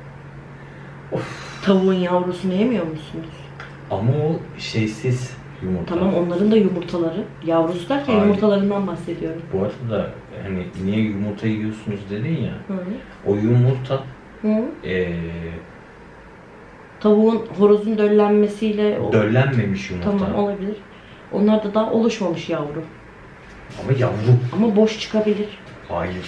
Of. Tavuğun yavrusunu yemiyor musunuz? Ama o şeysiz yumurta. Tamam, onların da yumurtaları. Yavrusu derken Hayır. yumurtalarından bahsediyorum. Bu arada hani niye yumurta yiyorsunuz dedin ya. Hı. O yumurta Hı. ee, Tavuğun, horozun döllenmesiyle... o- döllenmemiş yumurta. Tamam, olabilir. Onlar da daha oluşmamış yavru. Ama yavru. Ama boş çıkabilir. Hayır.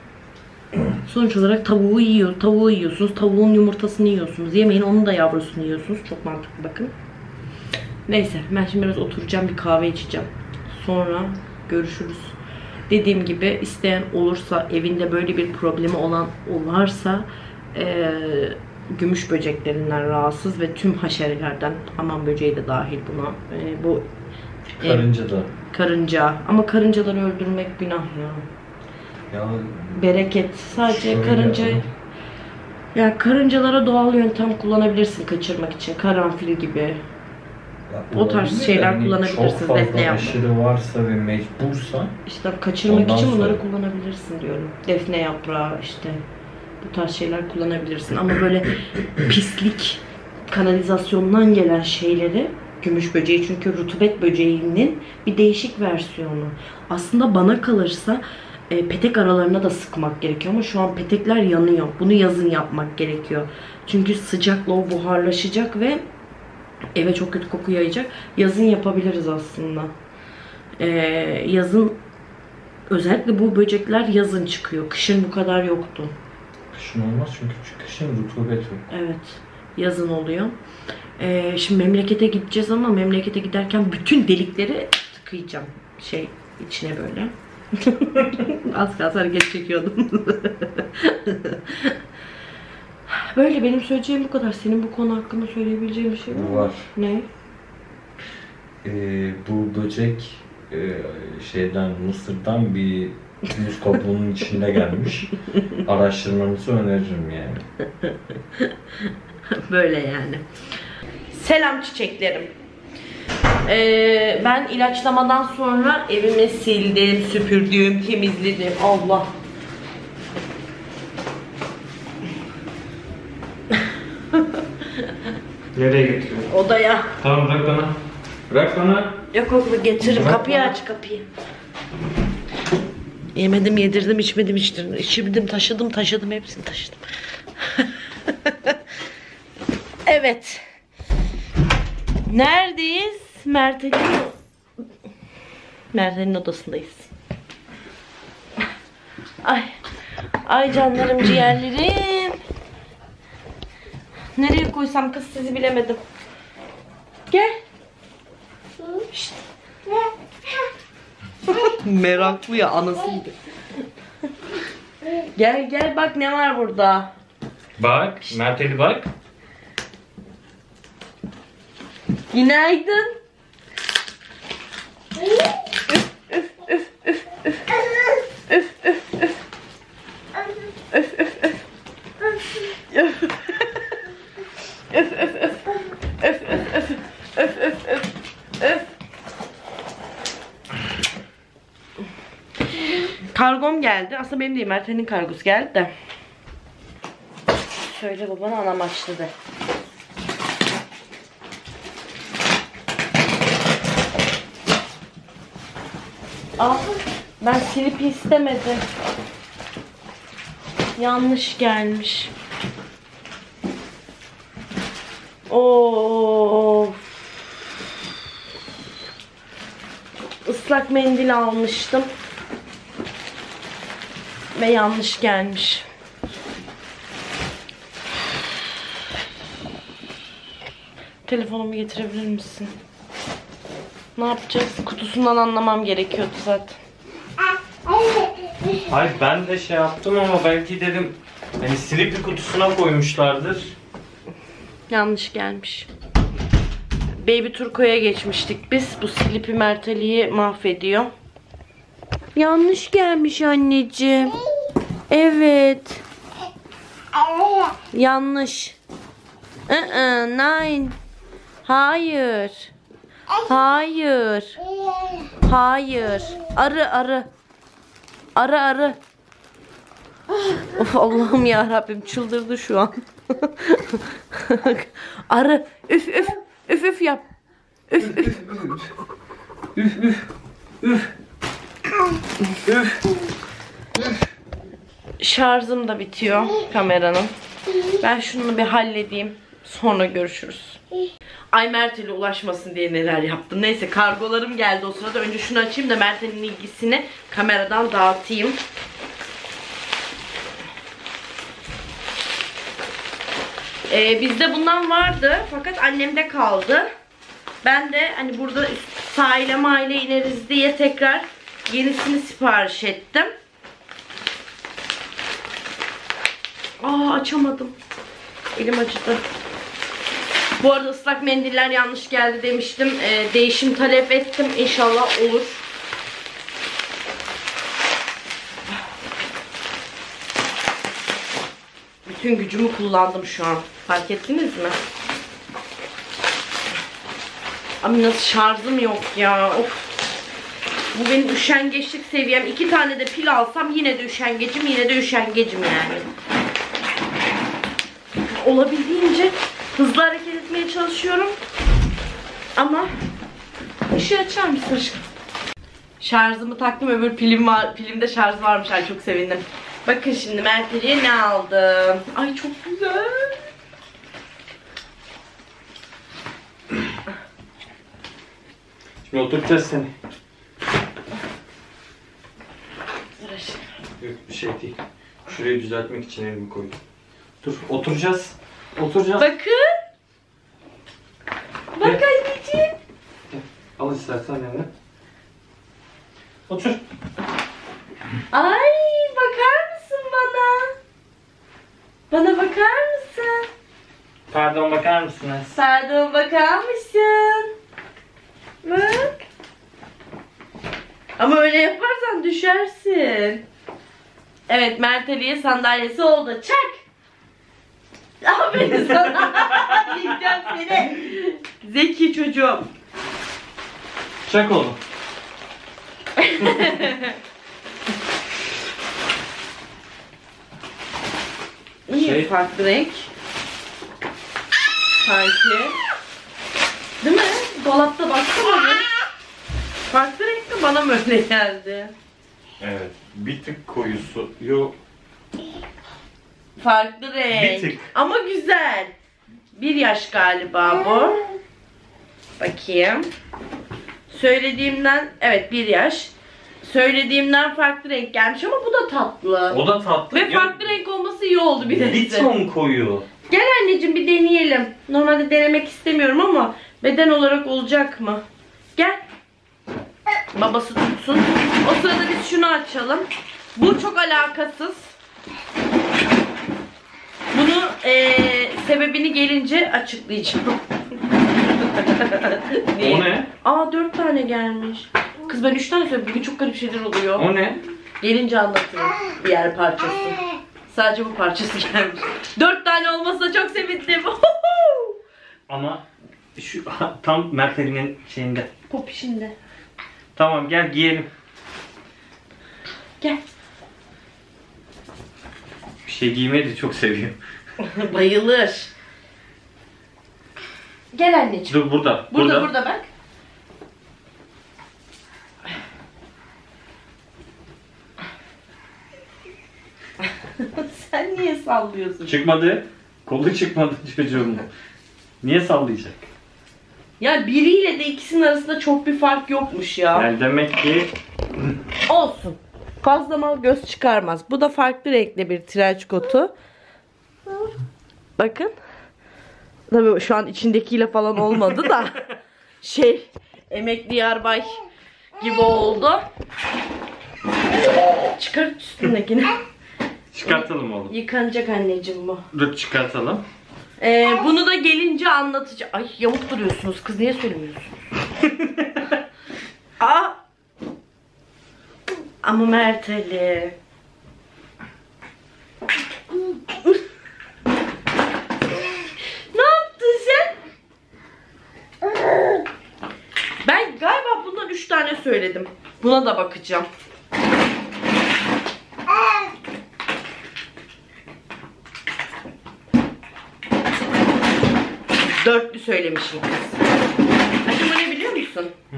Sonuç olarak tavuğu yiyor, tavuğu yiyorsunuz, tavuğun yumurtasını yiyorsunuz. Yemeyin, onun da yavrusunu yiyorsunuz. Çok mantıklı bakın. Neyse, ben şimdi biraz oturacağım, bir kahve içeceğim. Sonra görüşürüz. Dediğim gibi isteyen olursa, evinde böyle bir problemi olan varsa e, gümüş böceklerinden rahatsız ve tüm haşerelerden, aman böceği de dahil buna. E, bu e, Karınca da. karınca. Ama karıncaları öldürmek günah ya. Ya Bereket. Sadece şöyle karınca... ama- Yani karıncalara doğal yöntem kullanabilirsin kaçırmak için. Karanfil gibi. Ya O tarz olabilir de şeyler hani kullanabilirsiniz, Çok fazla defne yapmak. aşırı varsa ve mecbursa İşte kaçırmak Ondan için bunları sonra- kullanabilirsin diyorum. Defne yaprağı işte. Bu tarz şeyler kullanabilirsin. Ama böyle pislik kanalizasyondan gelen şeyleri, gümüş böceği çünkü rutubet böceğinin bir değişik versiyonu. Aslında bana kalırsa e, petek aralarına da sıkmak gerekiyor ama şu an petekler yanıyor. Bunu yazın yapmak gerekiyor. Çünkü sıcakla o buharlaşacak ve eve çok kötü koku yayacak. Yazın yapabiliriz aslında. Ee, yazın özellikle bu böcekler yazın çıkıyor. Kışın bu kadar yoktu. kışın olmaz çünkü kışın rutubet yok. Evet. Yazın oluyor. Ee, şimdi memlekete gideceğiz ama memlekete giderken bütün delikleri tıkayacağım. Şey içine böyle. Az kalsın hareket çekiyordum. Böyle benim söyleyeceğim bu kadar. Senin bu konu hakkında söyleyebileceğin bir şey var mı? Var. Ne? Ee, bu böcek e, şeyden Mısır'dan bir muz kabuğunun içinde gelmiş. Araştırmanızı öneririm yani. Böyle yani. Selam çiçeklerim. Ee, ben ilaçlamadan sonra evimi sildim, süpürdüm, temizledim. Allah. Nereye getiriyorsun? Odaya. Tamam bırak bana. Bırak bana. Yok yok getiririm. Bırak Kapıyı bana. aç kapıyı. Yemedim, yedirdim, içmedim, içtirdim. İçirdim, taşıdım, taşıdım. Hepsini taşıdım. Evet. Neredeyiz? Mert'in Mert'in odasındayız. Ay. Ay canlarım, ciğerlerim. Nereye koysam kız sizi bilemedim. Gel. Şişt. Meraklı ya, anası gibi. Gel gel, bak ne var burada. Bak, Merteli bak. Günaydın. Kargom geldi. Aslında benim değil, Mert'in kargosu geldi de. Söyle babana, anam açtı. Aa, ben silipi istemedim. Yanlış gelmiş. Oo. Islak mendil almıştım. Ve yanlış gelmiş. Telefonumu getirebilir misin? Ne yapacağız? Kutusundan anlamam gerekiyordu zaten. Hayır, ben de şey yaptım ama belki dedim hani Slippy kutusuna koymuşlardır. Yanlış gelmiş. Baby Turco'ya geçmiştik biz. Bu Slippy Merteli'yi mahvediyor. Yanlış gelmiş anneciğim. Evet. Yanlış. Aa, nine. Hayır. Hayır. Hayır. Arı arı. Arı arı. Of Allah'ım ya Rabbim, çıldırdı şu an. Arı. Üf üf. Üf üf yap. Üf üf. Üf üf. Üf. Üf. Şarjım da bitiyor kameranın. Ben şunu bir halledeyim. Sonra görüşürüz. Ay, Mert'e ulaşmasın diye neler yaptım. Neyse, kargolarım geldi o sırada. Önce şunu açayım da Mert'in ilgisini kameradan dağıtayım. Ee, bizde bundan vardı fakat annemde kaldı. Ben de hani burada sahile maile ineriz diye tekrar yenisini sipariş ettim. Aa, açamadım. Elim acıdı. Bu arada ıslak mendiller yanlış geldi demiştim. Ee, değişim talep ettim. İnşallah olur. Bütün gücümü kullandım şu an. Fark ettiniz mi? Ama nasıl şarjım yok ya. Of. Bu benim üşengeçlik seviyem. İki tane de pil alsam yine de üşengecim. Yine de üşengecim yani. Olabildiğince hızlı hareket etmeye çalışıyorum. Ama ışığı açar mısın aşkım? Şarjımı taktım, öbür pilim var. Pilimde şarj varmış. Ay, çok sevindim. Bakın şimdi Merteli'ye ne aldım. Ay, çok güzel. Şimdi oturtacağız seni. Yok, bir şey değil. Şurayı düzeltmek için elimi koydum. Dur, oturacağız. Oturacağız. Bakın. Bak anneciğim. Al istersen elini. Otur. Ay, bakar mısın bana? Bana bakar mısın? Pardon, bakar mısınız? Pardon, bakar mısın? Bak. Ama öyle yaparsan düşersin. Evet, Merteli'ye sandalyesi oldu. Çak. Aferin sana. Yiyeceğim seni. Zeki çocuğum. Çak oğlum. İyi, Şey- farklı renk. Sanki. Değil mi? Dolapta baksana. Farklı renk mi? Bana mı öyle geldi? Evet, bir tık koyusu. Yok. Farklı renk. Bir tık. Ama güzel. Bir yaş galiba bu. Bakayım. Söylediğimden evet bir yaş. söylediğimden farklı renk gelmiş ama bu da tatlı. O da tatlı. Ve farklı renk olması iyi oldu bir de. Bir ton koyu. Gel anneciğim bir deneyelim. Normalde denemek istemiyorum ama beden olarak olacak mı? Gel. Babası tutsun. O sırada biz şunu açalım. Bu çok alakasız. Bunu ee, sebebini gelince açıklayacağım. O ne? Aa dört tane gelmiş. Kız ben üç tane söyledim. Bugün çok garip şeyler oluyor. O ne? Gelince anlatırım. Diğer parçası. Sadece bu parçası gelmiş. Dört tane olmasına çok sevindim. Ama şu tam Mert'in şeyinde. Popişinde. Tamam gel giyelim. Gel. Bir şey giymeyi de çok seviyorum. Bayılır. Gel anneciğim. Dur burada. Burada Burada, burada bak. Sen niye sallıyorsun? Çıkmadı. Kolu çıkmadı çocuğum. Niye sallayacak? Ya biriyle de ikisinin arasında çok bir fark yokmuş ya. Yani demek ki Olsun. Fazla mal göz çıkarmaz. Bu da farklı renkli bir trench coat'u. Bakın. Tabii şu an içindekiyle falan olmadı da. Şey, emekli yarbay gibi oldu. Çıkart üstündekini. çıkartalım oğlum. Yıkanacak anneciğim bu. Dur çıkartalım. Ee, bunu da gelince anlatacağım. Ay yamuk duruyorsunuz kız, niye söylemiyorsunuz? Aa! Ama Mert Ali. Ne yaptın sen? Ben galiba bundan üç tane söyledim. Buna da bakacağım. Dörtlü söylemişim kız. Acaba ne biliyor musun? Hı.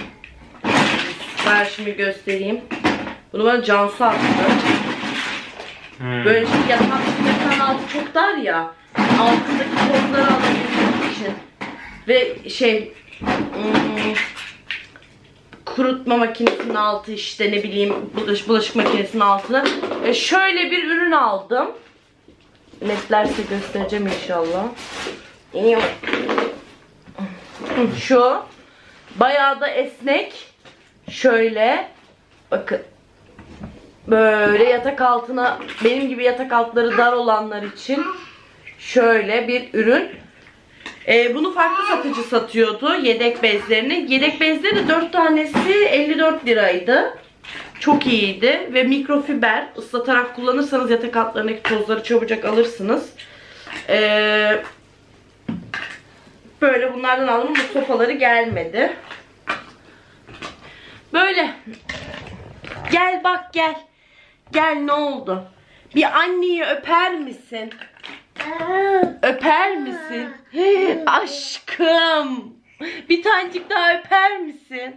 Ben şimdi göstereyim. Bunu bana Cansu attı. Hmm. Böyle şimdi yatağın, yatağın altı çok dar ya. Altındaki tozları alabilmek için. Ve şey... Hmm, kurutma makinesinin altı, işte ne bileyim bulaş, bulaşık makinesinin altına. E şöyle bir ürün aldım. Netlerse göstereceğim inşallah. Şu. Bayağı da esnek. Şöyle. Bakın. Böyle yatak altına, benim gibi yatak altları dar olanlar için şöyle bir ürün. Ee, bunu farklı satıcı satıyordu, yedek bezlerini. Yedek bezleri de dört tanesi elli dört liraydı. Çok iyiydi ve mikrofiber, ıslatarak kullanırsanız yatak altlarındaki tozları çabucak alırsınız. Ee, böyle bunlardan aldım ama sopaları gelmedi. Böyle. Gel bak gel. Gel, ne oldu? Bir anneyi öper misin? Öper misin? Aşkım. Bir tanecik daha öper misin?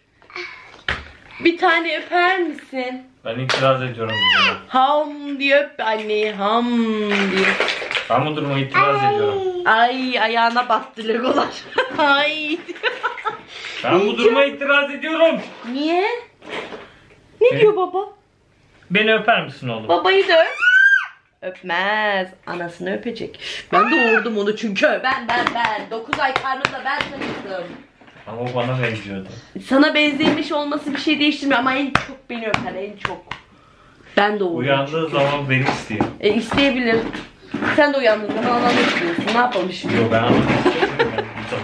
Bir tane öper misin? Ben itiraz ediyorum buna. Ham diye öp anneyi, ham diye. Ben bu duruma itiraz ediyorum. Ay ayağına battı legolar. Ay. Ben bu duruma itiraz ediyorum. Niye? Ne Ne? diyor baba? Beni öper misin oğlum? Babayı da öp. Öpmez. Anasını öpecek. Ben doğurdum onu çünkü. Ben ben ben. dokuz ay karnımda ben taşıdım. Ama o bana benziyordu. Sana benzemiş olması bir şey değiştirmiyor ama en çok beni öper, en çok. Ben doğurdum. Uyandığı zaman beni istiyor. E, isteyebilir. Sen de uyandığın zaman ananı istiyorsun. Ne yapalım şimdi? Yok ben anlamak istemiyorum.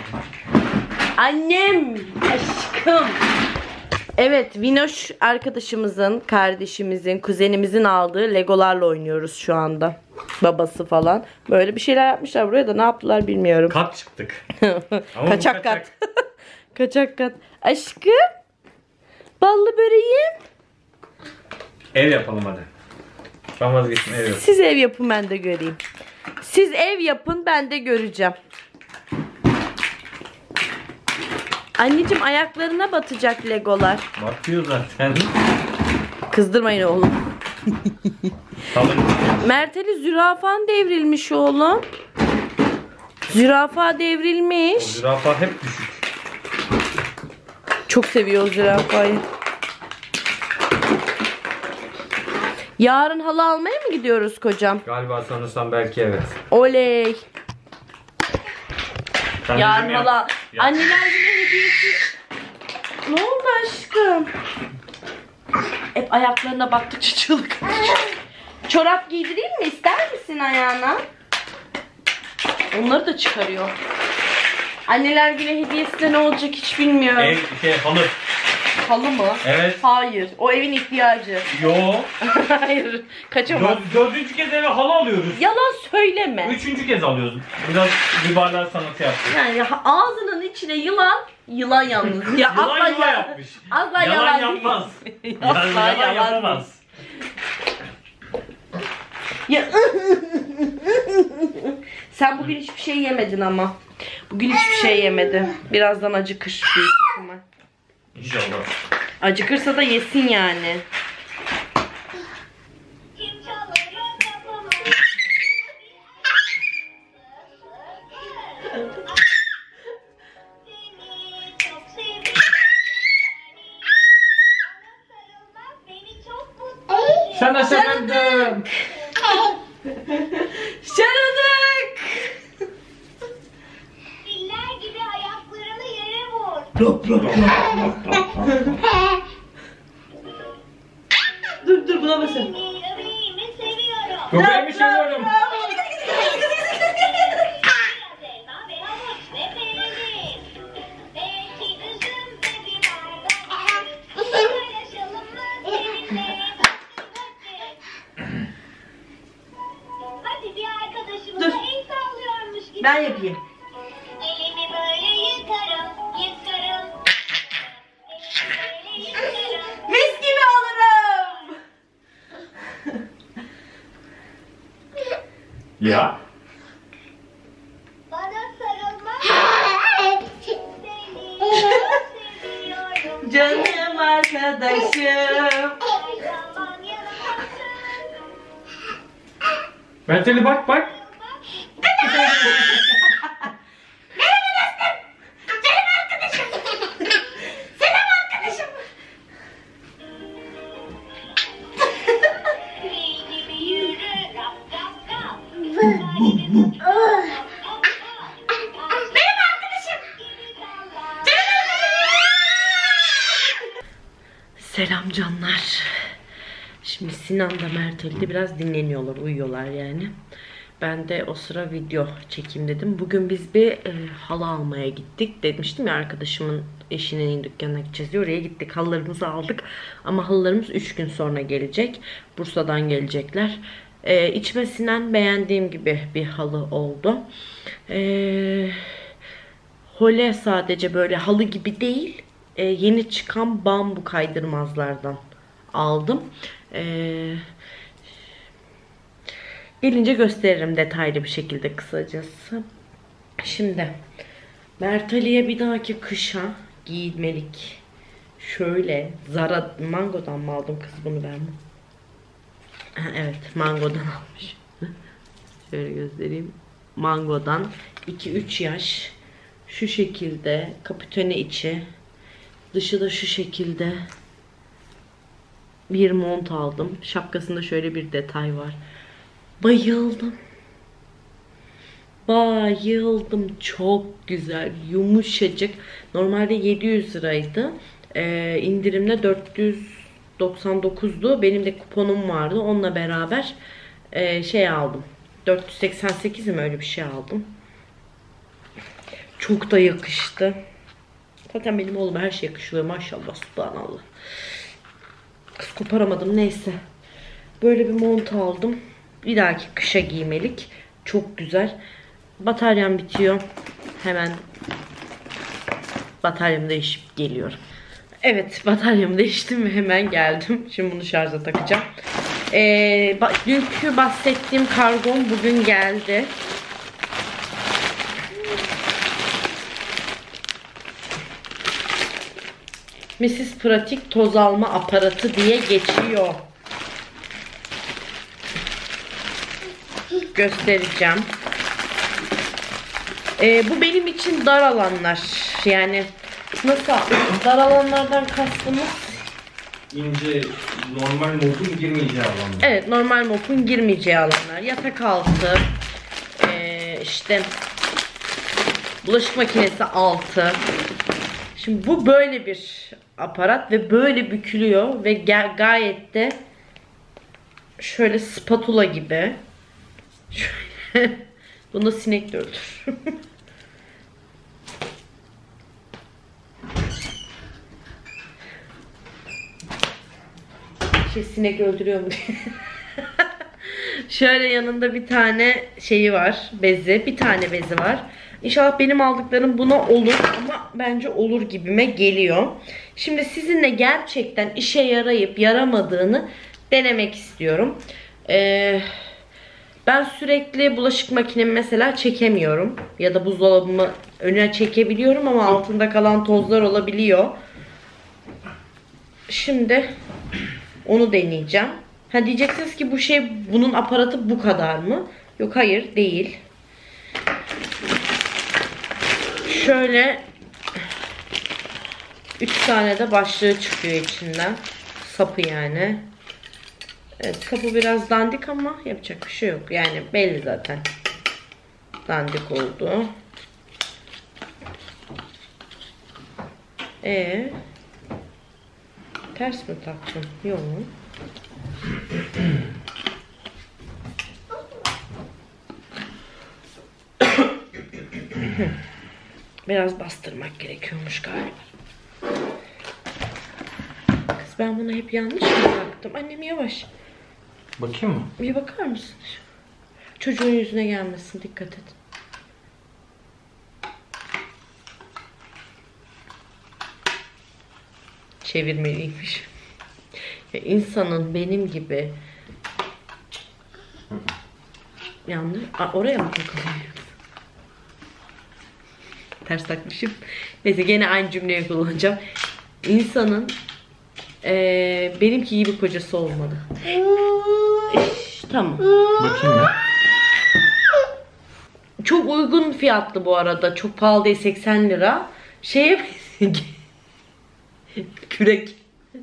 Annem, aşkım. Evet, Vinoş arkadaşımızın, kardeşimizin, kuzenimizin aldığı legolarla oynuyoruz şu anda. Babası falan. Böyle bir şeyler yapmışlar buraya da ne yaptılar bilmiyorum. Kat çıktık. Ama Kaçak bu kat. Kaçak kat. Aşkım. Ballı böreğim. Ev yapalım hadi. Ben vazgeçtim, ev yapalım. Siz ev yapın, ben de göreyim. Siz ev yapın, ben de göreceğim. Anneciğim ayaklarına batacak legolar. Bakıyor zaten. Kızdırmayın oğlum. Tamam. Mert Ali, zürafan devrilmiş oğlum. Zürafa devrilmiş. O zürafa hep düşük. Çok seviyor o zürafayı. Yarın halı almaya mı gidiyoruz kocam? Galiba sanırsam belki evet. Oley. Sen Yarın bizim yap- hala yap. anneler günü hediyesi. Ne oldu aşkım? Hep ayaklarına baktıkça çığlık atıyor. Çorap giydireyim mi? İster misin ayağına? Onları da çıkarıyor. Anneler günü hediyesi de ne olacak hiç bilmiyorum. Ev şey halı. Halı mı? Evet. Hayır. O evin ihtiyacı. Yo. Hayır. Kaçamaz. Dör, dördüncü kez eve halı alıyoruz. Yalan söyleme. Üçüncü kez alıyoruz. Biraz mübalağa sanatı yaptık. Yani ha- ağzının içine yılan, yılan yalnız. Ya Yılan asla yuva ya- yapmış. Asla Yalan yalan yapmaz. değil. Yalan, Asla yalan yalan yapamaz. Ya sen bugün hiçbir şey yemedin ama. Bugün hiçbir şey yemedi. Birazdan acıkır büyük ihtimal. İnşallah. Acıkırsa da yesin yani. Sana sevendim. Şaradık. Filler gibi ayaklarını yere vur. Dur dur buna basın. Öbeğimi seviyorum. Göbeğimi seviyorum. Biraz elma ve havuç ve peynir. Belki üzüm ve biber domates. Paylaşalım mı seninle? Hadi. Hadi bir arkadaşımıza Dur. el sallıyormuş gibi. Ben yapayım. Elimi böyle yıkarım, yıkarım. Elimi böyle yıkarım. Mis gibi alırım. Ya. Bana sarılmak seni çok seviyorum. Canım arkadaşım. Her zaman yanımdasın. Berteli bak bak. Fil gibi yürü, rap rap rap. Kalbimi tut, rap rap rap. Benim arkadaşım. Gibi dallar. Selam canlar. Şimdi Sinan da Mert Ali de biraz dinleniyorlar, uyuyorlar yani. Ben de o sıra video çekeyim dedim. Bugün biz bir e, halı almaya gittik. Demiştim ya arkadaşımın eşinin dükkanına gideceğiz diye. Oraya gittik. Halılarımızı aldık. Ama halılarımız üç gün sonra gelecek. Bursa'dan gelecekler. E, içime sinen beğendiğim gibi bir halı oldu. E, Hole sadece böyle halı gibi değil. E, yeni çıkan bambu kaydırmazlardan aldım. Eee Gelince gösteririm detaylı bir şekilde kısacası. Şimdi Mert Ali'ye bir dahaki kışa giymelik. Şöyle Zara Mango'dan mı aldım kız bunu ben mi? Ha, evet Mango'dan almış. Şöyle göstereyim. Mango'dan iki üç yaş. Şu şekilde kapitone içi. Dışı da şu şekilde bir mont aldım. Şapkasında şöyle bir detay var. Bayıldım. Bayıldım. Çok güzel. Yumuşacık. Normalde yedi yüz liraydı. Ee, indirimde dört yüz doksan dokuzdu. Benim de kuponum vardı. Onunla beraber e, şey aldım. dört yüz seksen sekiz mi öyle bir şey aldım. Çok da yakıştı. Zaten benim oğlum her şey yakışıyor. Maşallah. Subhanallah. Kız koparamadım. Neyse. Böyle bir mont aldım. Bir dahaki kışa giymelik. Çok güzel. Bataryam bitiyor. Hemen bataryamı değişip geliyorum. Evet, bataryamı değiştim ve hemen geldim. Şimdi bunu şarja takacağım. Ee, dünkü bahsettiğim kargom bugün geldi. missis Pratik toz alma aparatı diye geçiyor. Göstereceğim. Ee, bu benim için dar alanlar. Yani nasıl dar alanlardan kastımız? İnce normal mopun girmeyeceği alanlar. Evet, normal mopun girmeyeceği alanlar. Yatak altı, ee, işte bulaşık makinesi altı. Şimdi bu böyle bir aparat ve böyle bükülüyor ve gayet de şöyle spatula gibi. Şöyle. Bunda sinek de öldür. Şey, sinek öldürüyor mu diye. Şöyle yanında bir tane şeyi var, bezi, bir tane bezi var. İnşallah benim aldıklarım buna olur ama bence olur gibime geliyor. Şimdi sizinle gerçekten işe yarayıp yaramadığını denemek istiyorum. Ee, ben sürekli bulaşık makinemi mesela çekemiyorum. Ya da buzdolabımı öne çekebiliyorum ama altında kalan tozlar olabiliyor. Şimdi onu deneyeceğim. Ha, diyeceksiniz ki bu şey, bunun aparatı bu kadar mı? Yok, hayır, değil. Şöyle üç tane de başlığı çıkıyor içinden. Sapı yani. Evet, sapı biraz dandik ama yapacak bir şey yok. Yani belli zaten. Dandik oldu. Ee, ters mi taktım? Yok. Biraz bastırmak gerekiyormuş galiba. Kız, ben bunu hep yanlış mı bıraktım? Annem yavaş. Bakayım mı? Bir bakar mısın? Çocuğun yüzüne gelmesin, dikkat et. Çevirmeliymiş. Ya insanın benim gibi yanlış. Aa, oraya mı takılıyor? Ters takmışım. Neyse, gene aynı cümleyi kullanacağım. İnsanın ee, benimki gibi kocası olmalı. İş, tamam. Bakayım ya. Çok uygun fiyatlı bu arada. Çok pahalı değil, seksen lira. Şeye kürek.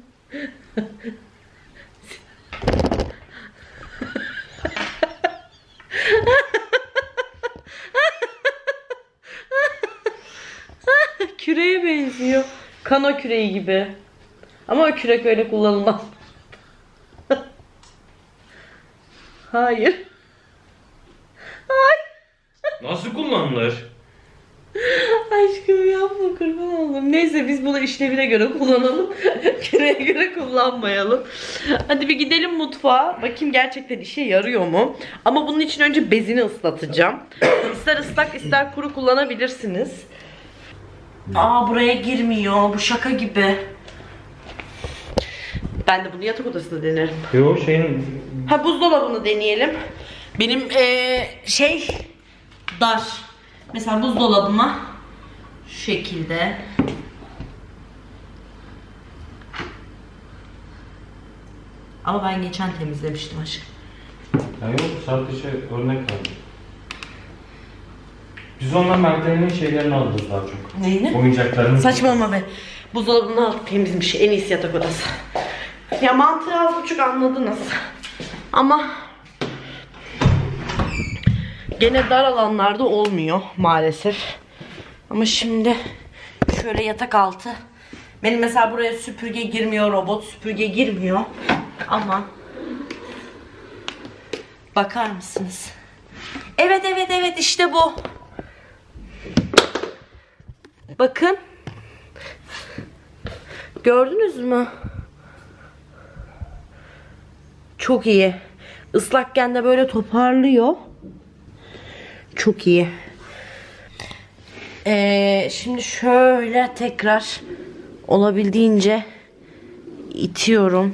Küreğe benziyor. Kano küreği gibi. Ama o kürek öyle kullanılmaz. Hayır. Hayır. Nasıl kullanılır? Aşkım yapma, kurban olayım. Neyse, biz bunu işlevine göre kullanalım. Küreğe göre kullanmayalım. Hadi bir gidelim mutfağa. Bakayım gerçekten işe yarıyor mu? Ama bunun için önce bezini ıslatacağım. İster ıslak ister kuru kullanabilirsiniz. Aa, buraya girmiyor. Bu şaka gibi. Ben de bunu yatak odasında denerim. Yok, şeyin... Ha, buzdolabını deneyelim. Benim ee, şey dar. Mesela buzdolabıma şu şekilde. Ama ben geçen temizlemiştim aşkım. Ya yok, sadece örnek aldım. Biz ondan Mert'lerin şeylerini aldık daha çok. Neyini? Oyuncaklarını. Saçmalama be. Buzdolabını alıp temizmiş. En iyisi yatak odası. Ya mantığı az buçuk anladınız. Ama gene dar alanlarda olmuyor maalesef. Ama şimdi şöyle yatak altı. Benim mesela buraya süpürge girmiyor, robot süpürge girmiyor. Ama bakar mısınız? Evet evet evet, işte bu. Bakın. Gördünüz mü? Çok iyi. Islakken de böyle toparlıyor. Çok iyi. Ee, şimdi şöyle tekrar olabildiğince itiyorum.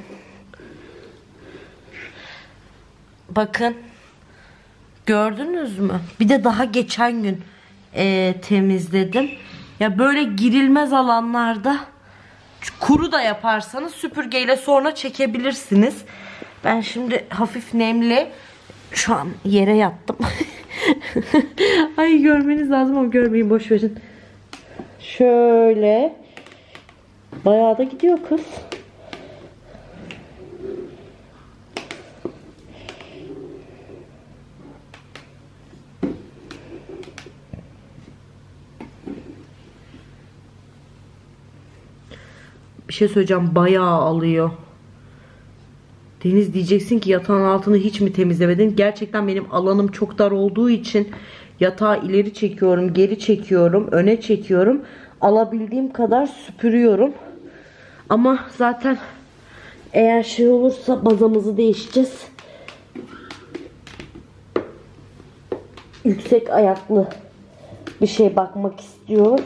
Bakın. Gördünüz mü? Bir de daha geçen gün e, temizledim. Ya böyle girilmez alanlarda kuru da yaparsanız süpürgeyle sonra çekebilirsiniz. Ben şimdi hafif nemli şu an yere yattım. Ay, görmeniz lazım ama görmeyin, boş verin. Şöyle bayağı da gidiyor kız. şey söyleyeceğim, bayağı alıyor. Deniz, diyeceksin ki yatağın altını hiç mi temizlemedin? Gerçekten benim alanım çok dar olduğu için yatağı ileri çekiyorum, geri çekiyorum, öne çekiyorum. Alabildiğim kadar süpürüyorum. Ama zaten eğer şey olursa bazamızı değişeceğiz. Yüksek ayaklı bir şey bakmak istiyorum.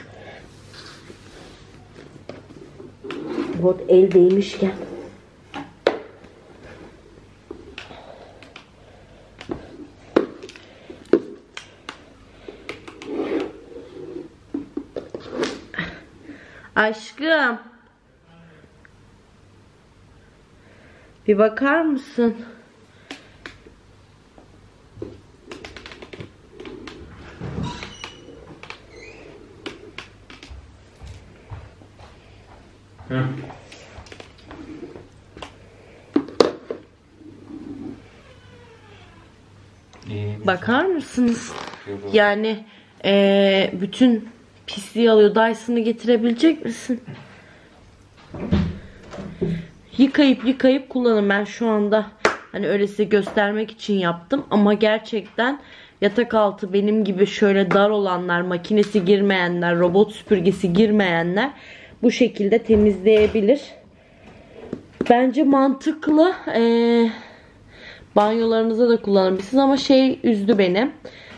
Bot el değmişken. Aşkım. Bir bakar mısın? Hı. İyi. Bakar mısınız? Yani ee, bütün pisliği alıyor. Dyson'ı getirebilecek misin? Yıkayıp yıkayıp kullanın. Ben şu anda hani öyle size göstermek için yaptım. Ama gerçekten yatak altı benim gibi şöyle dar olanlar, makinesi girmeyenler, robot süpürgesi girmeyenler bu şekilde temizleyebilir. Bence mantıklı. Ee, banyolarınıza da kullanabilirsiniz ama şey üzdü beni.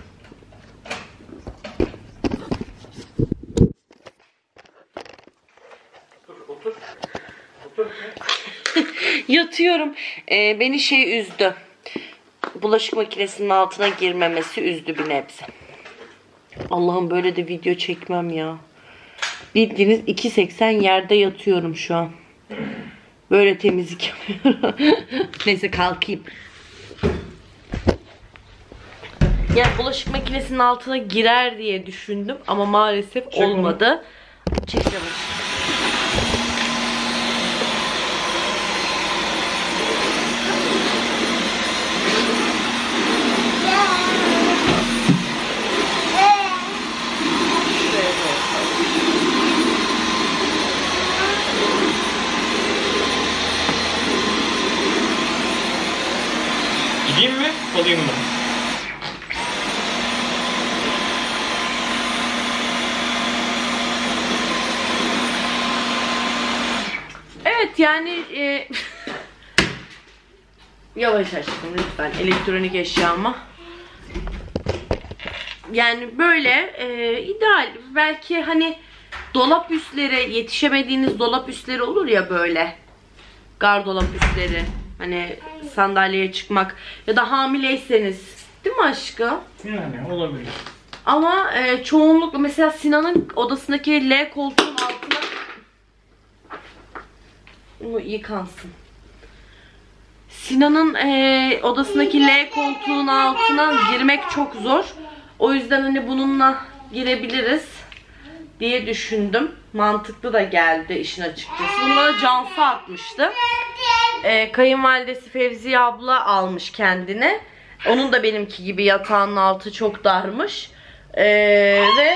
Otur, otur. Yatıyorum. Ee, beni şey üzdü. Bulaşık makinesinin altına girmemesi üzdü bir nebze. Allah'ım, böyle de video çekmem ya. Bildiğiniz iki seksen yerde yatıyorum şu an. Böyle temizlik yapıyorum. Neyse, kalkayım. Yani bulaşık makinesinin altına girer diye düşündüm ama maalesef Çek olmadı. Çekeceğim. Gideyim mi? Olayım mı? Evet yani e... yavaş aşkım lütfen, elektronik eşyama. Yani böyle e, ideal. Belki hani dolap üstleri, yetişemediğiniz dolap üstleri olur ya böyle. Gardolap üstleri. Hani sandalyeye çıkmak ya da hamileyseniz, değil mi aşkım? Yani olabilir. Ama e, çoğunlukla mesela Sinan'ın odasındaki L koltuğun altına bunu yıkansın. Sinan'ın e, odasındaki L koltuğun altına girmek çok zor. O yüzden hani bununla girebiliriz diye düşündüm. Mantıklı da geldi işin açıkçası. Bunu bana Cansu atmıştı. E, kayınvalidesi Fevziye abla almış kendine. Onun da benimki gibi yatağının altı çok darmış. E, ve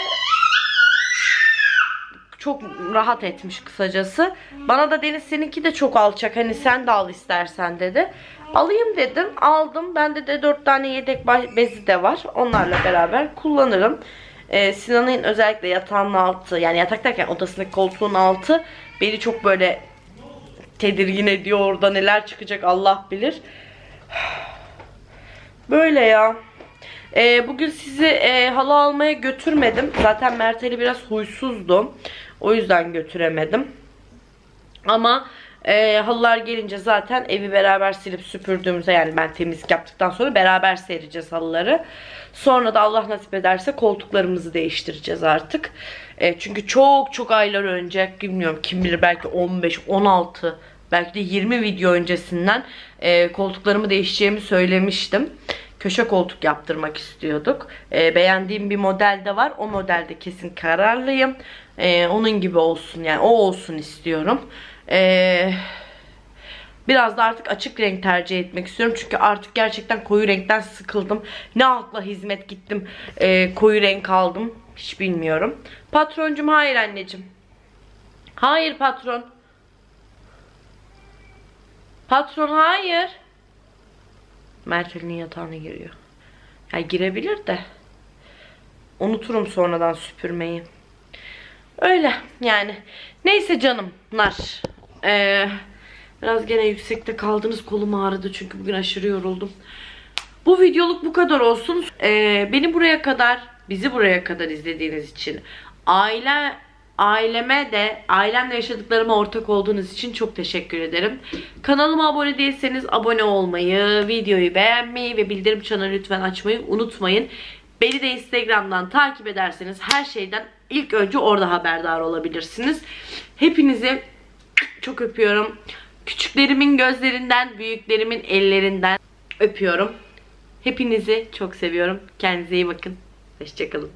çok rahat etmiş kısacası. Bana da Deniz, seninki de çok alçak, hani sen de al istersen dedi. Alayım dedim, aldım. Bende de dört tane yedek bezi de var. Onlarla beraber kullanırım. Ee, Sinan'ın özellikle yatağının altı, yani yatak derken odasındaki koltuğun altı beni çok böyle tedirgin ediyor. Orada neler çıkacak Allah bilir. Böyle ya. Ee, bugün sizi e, halı almaya götürmedim. Zaten Mert Ali biraz huysuzdu. O yüzden götüremedim. Ama e, halılar gelince zaten evi beraber silip süpürdüğümüzde, yani ben temizlik yaptıktan sonra beraber sereceğiz halıları. Sonra da Allah nasip ederse koltuklarımızı değiştireceğiz artık. E, çünkü çok çok aylar önce, bilmiyorum kim bilir, belki on beş on altı belki de yirmi video öncesinden e, koltuklarımı değişeceğimi söylemiştim. Köşe koltuk yaptırmak istiyorduk. E, beğendiğim bir model de var. O modelde kesin kararlıyım. E, onun gibi olsun, yani o olsun istiyorum. E, biraz da artık açık renk tercih etmek istiyorum. Çünkü artık gerçekten koyu renkten sıkıldım. Ne akla hizmet gittim e, koyu renk aldım. Hiç bilmiyorum. Patroncum hayır anneciğim. Hayır patron. Patron hayır. Mert Ali'nin yatağına giriyor. Ya girebilir de. Unuturum sonradan süpürmeyi. Öyle yani. Neyse canımlar. Ee, biraz gene yüksekte kaldınız. Kolum ağrıdı çünkü bugün aşırı yoruldum. Bu videoluk bu kadar olsun. Ee, beni buraya kadar, bizi buraya kadar izlediğiniz için, aile aileme de, ailemle yaşadıklarıma ortak olduğunuz için çok teşekkür ederim. Kanalıma abone değilseniz abone olmayı, videoyu beğenmeyi ve bildirim çanını lütfen açmayı unutmayın. Beni de Instagram'dan takip ederseniz her şeyden ilk önce orada haberdar olabilirsiniz. Hepinizi çok öpüyorum. Küçüklerimin gözlerinden, büyüklerimin ellerinden öpüyorum. Hepinizi çok seviyorum. Kendinize iyi bakın. Hoşçakalın.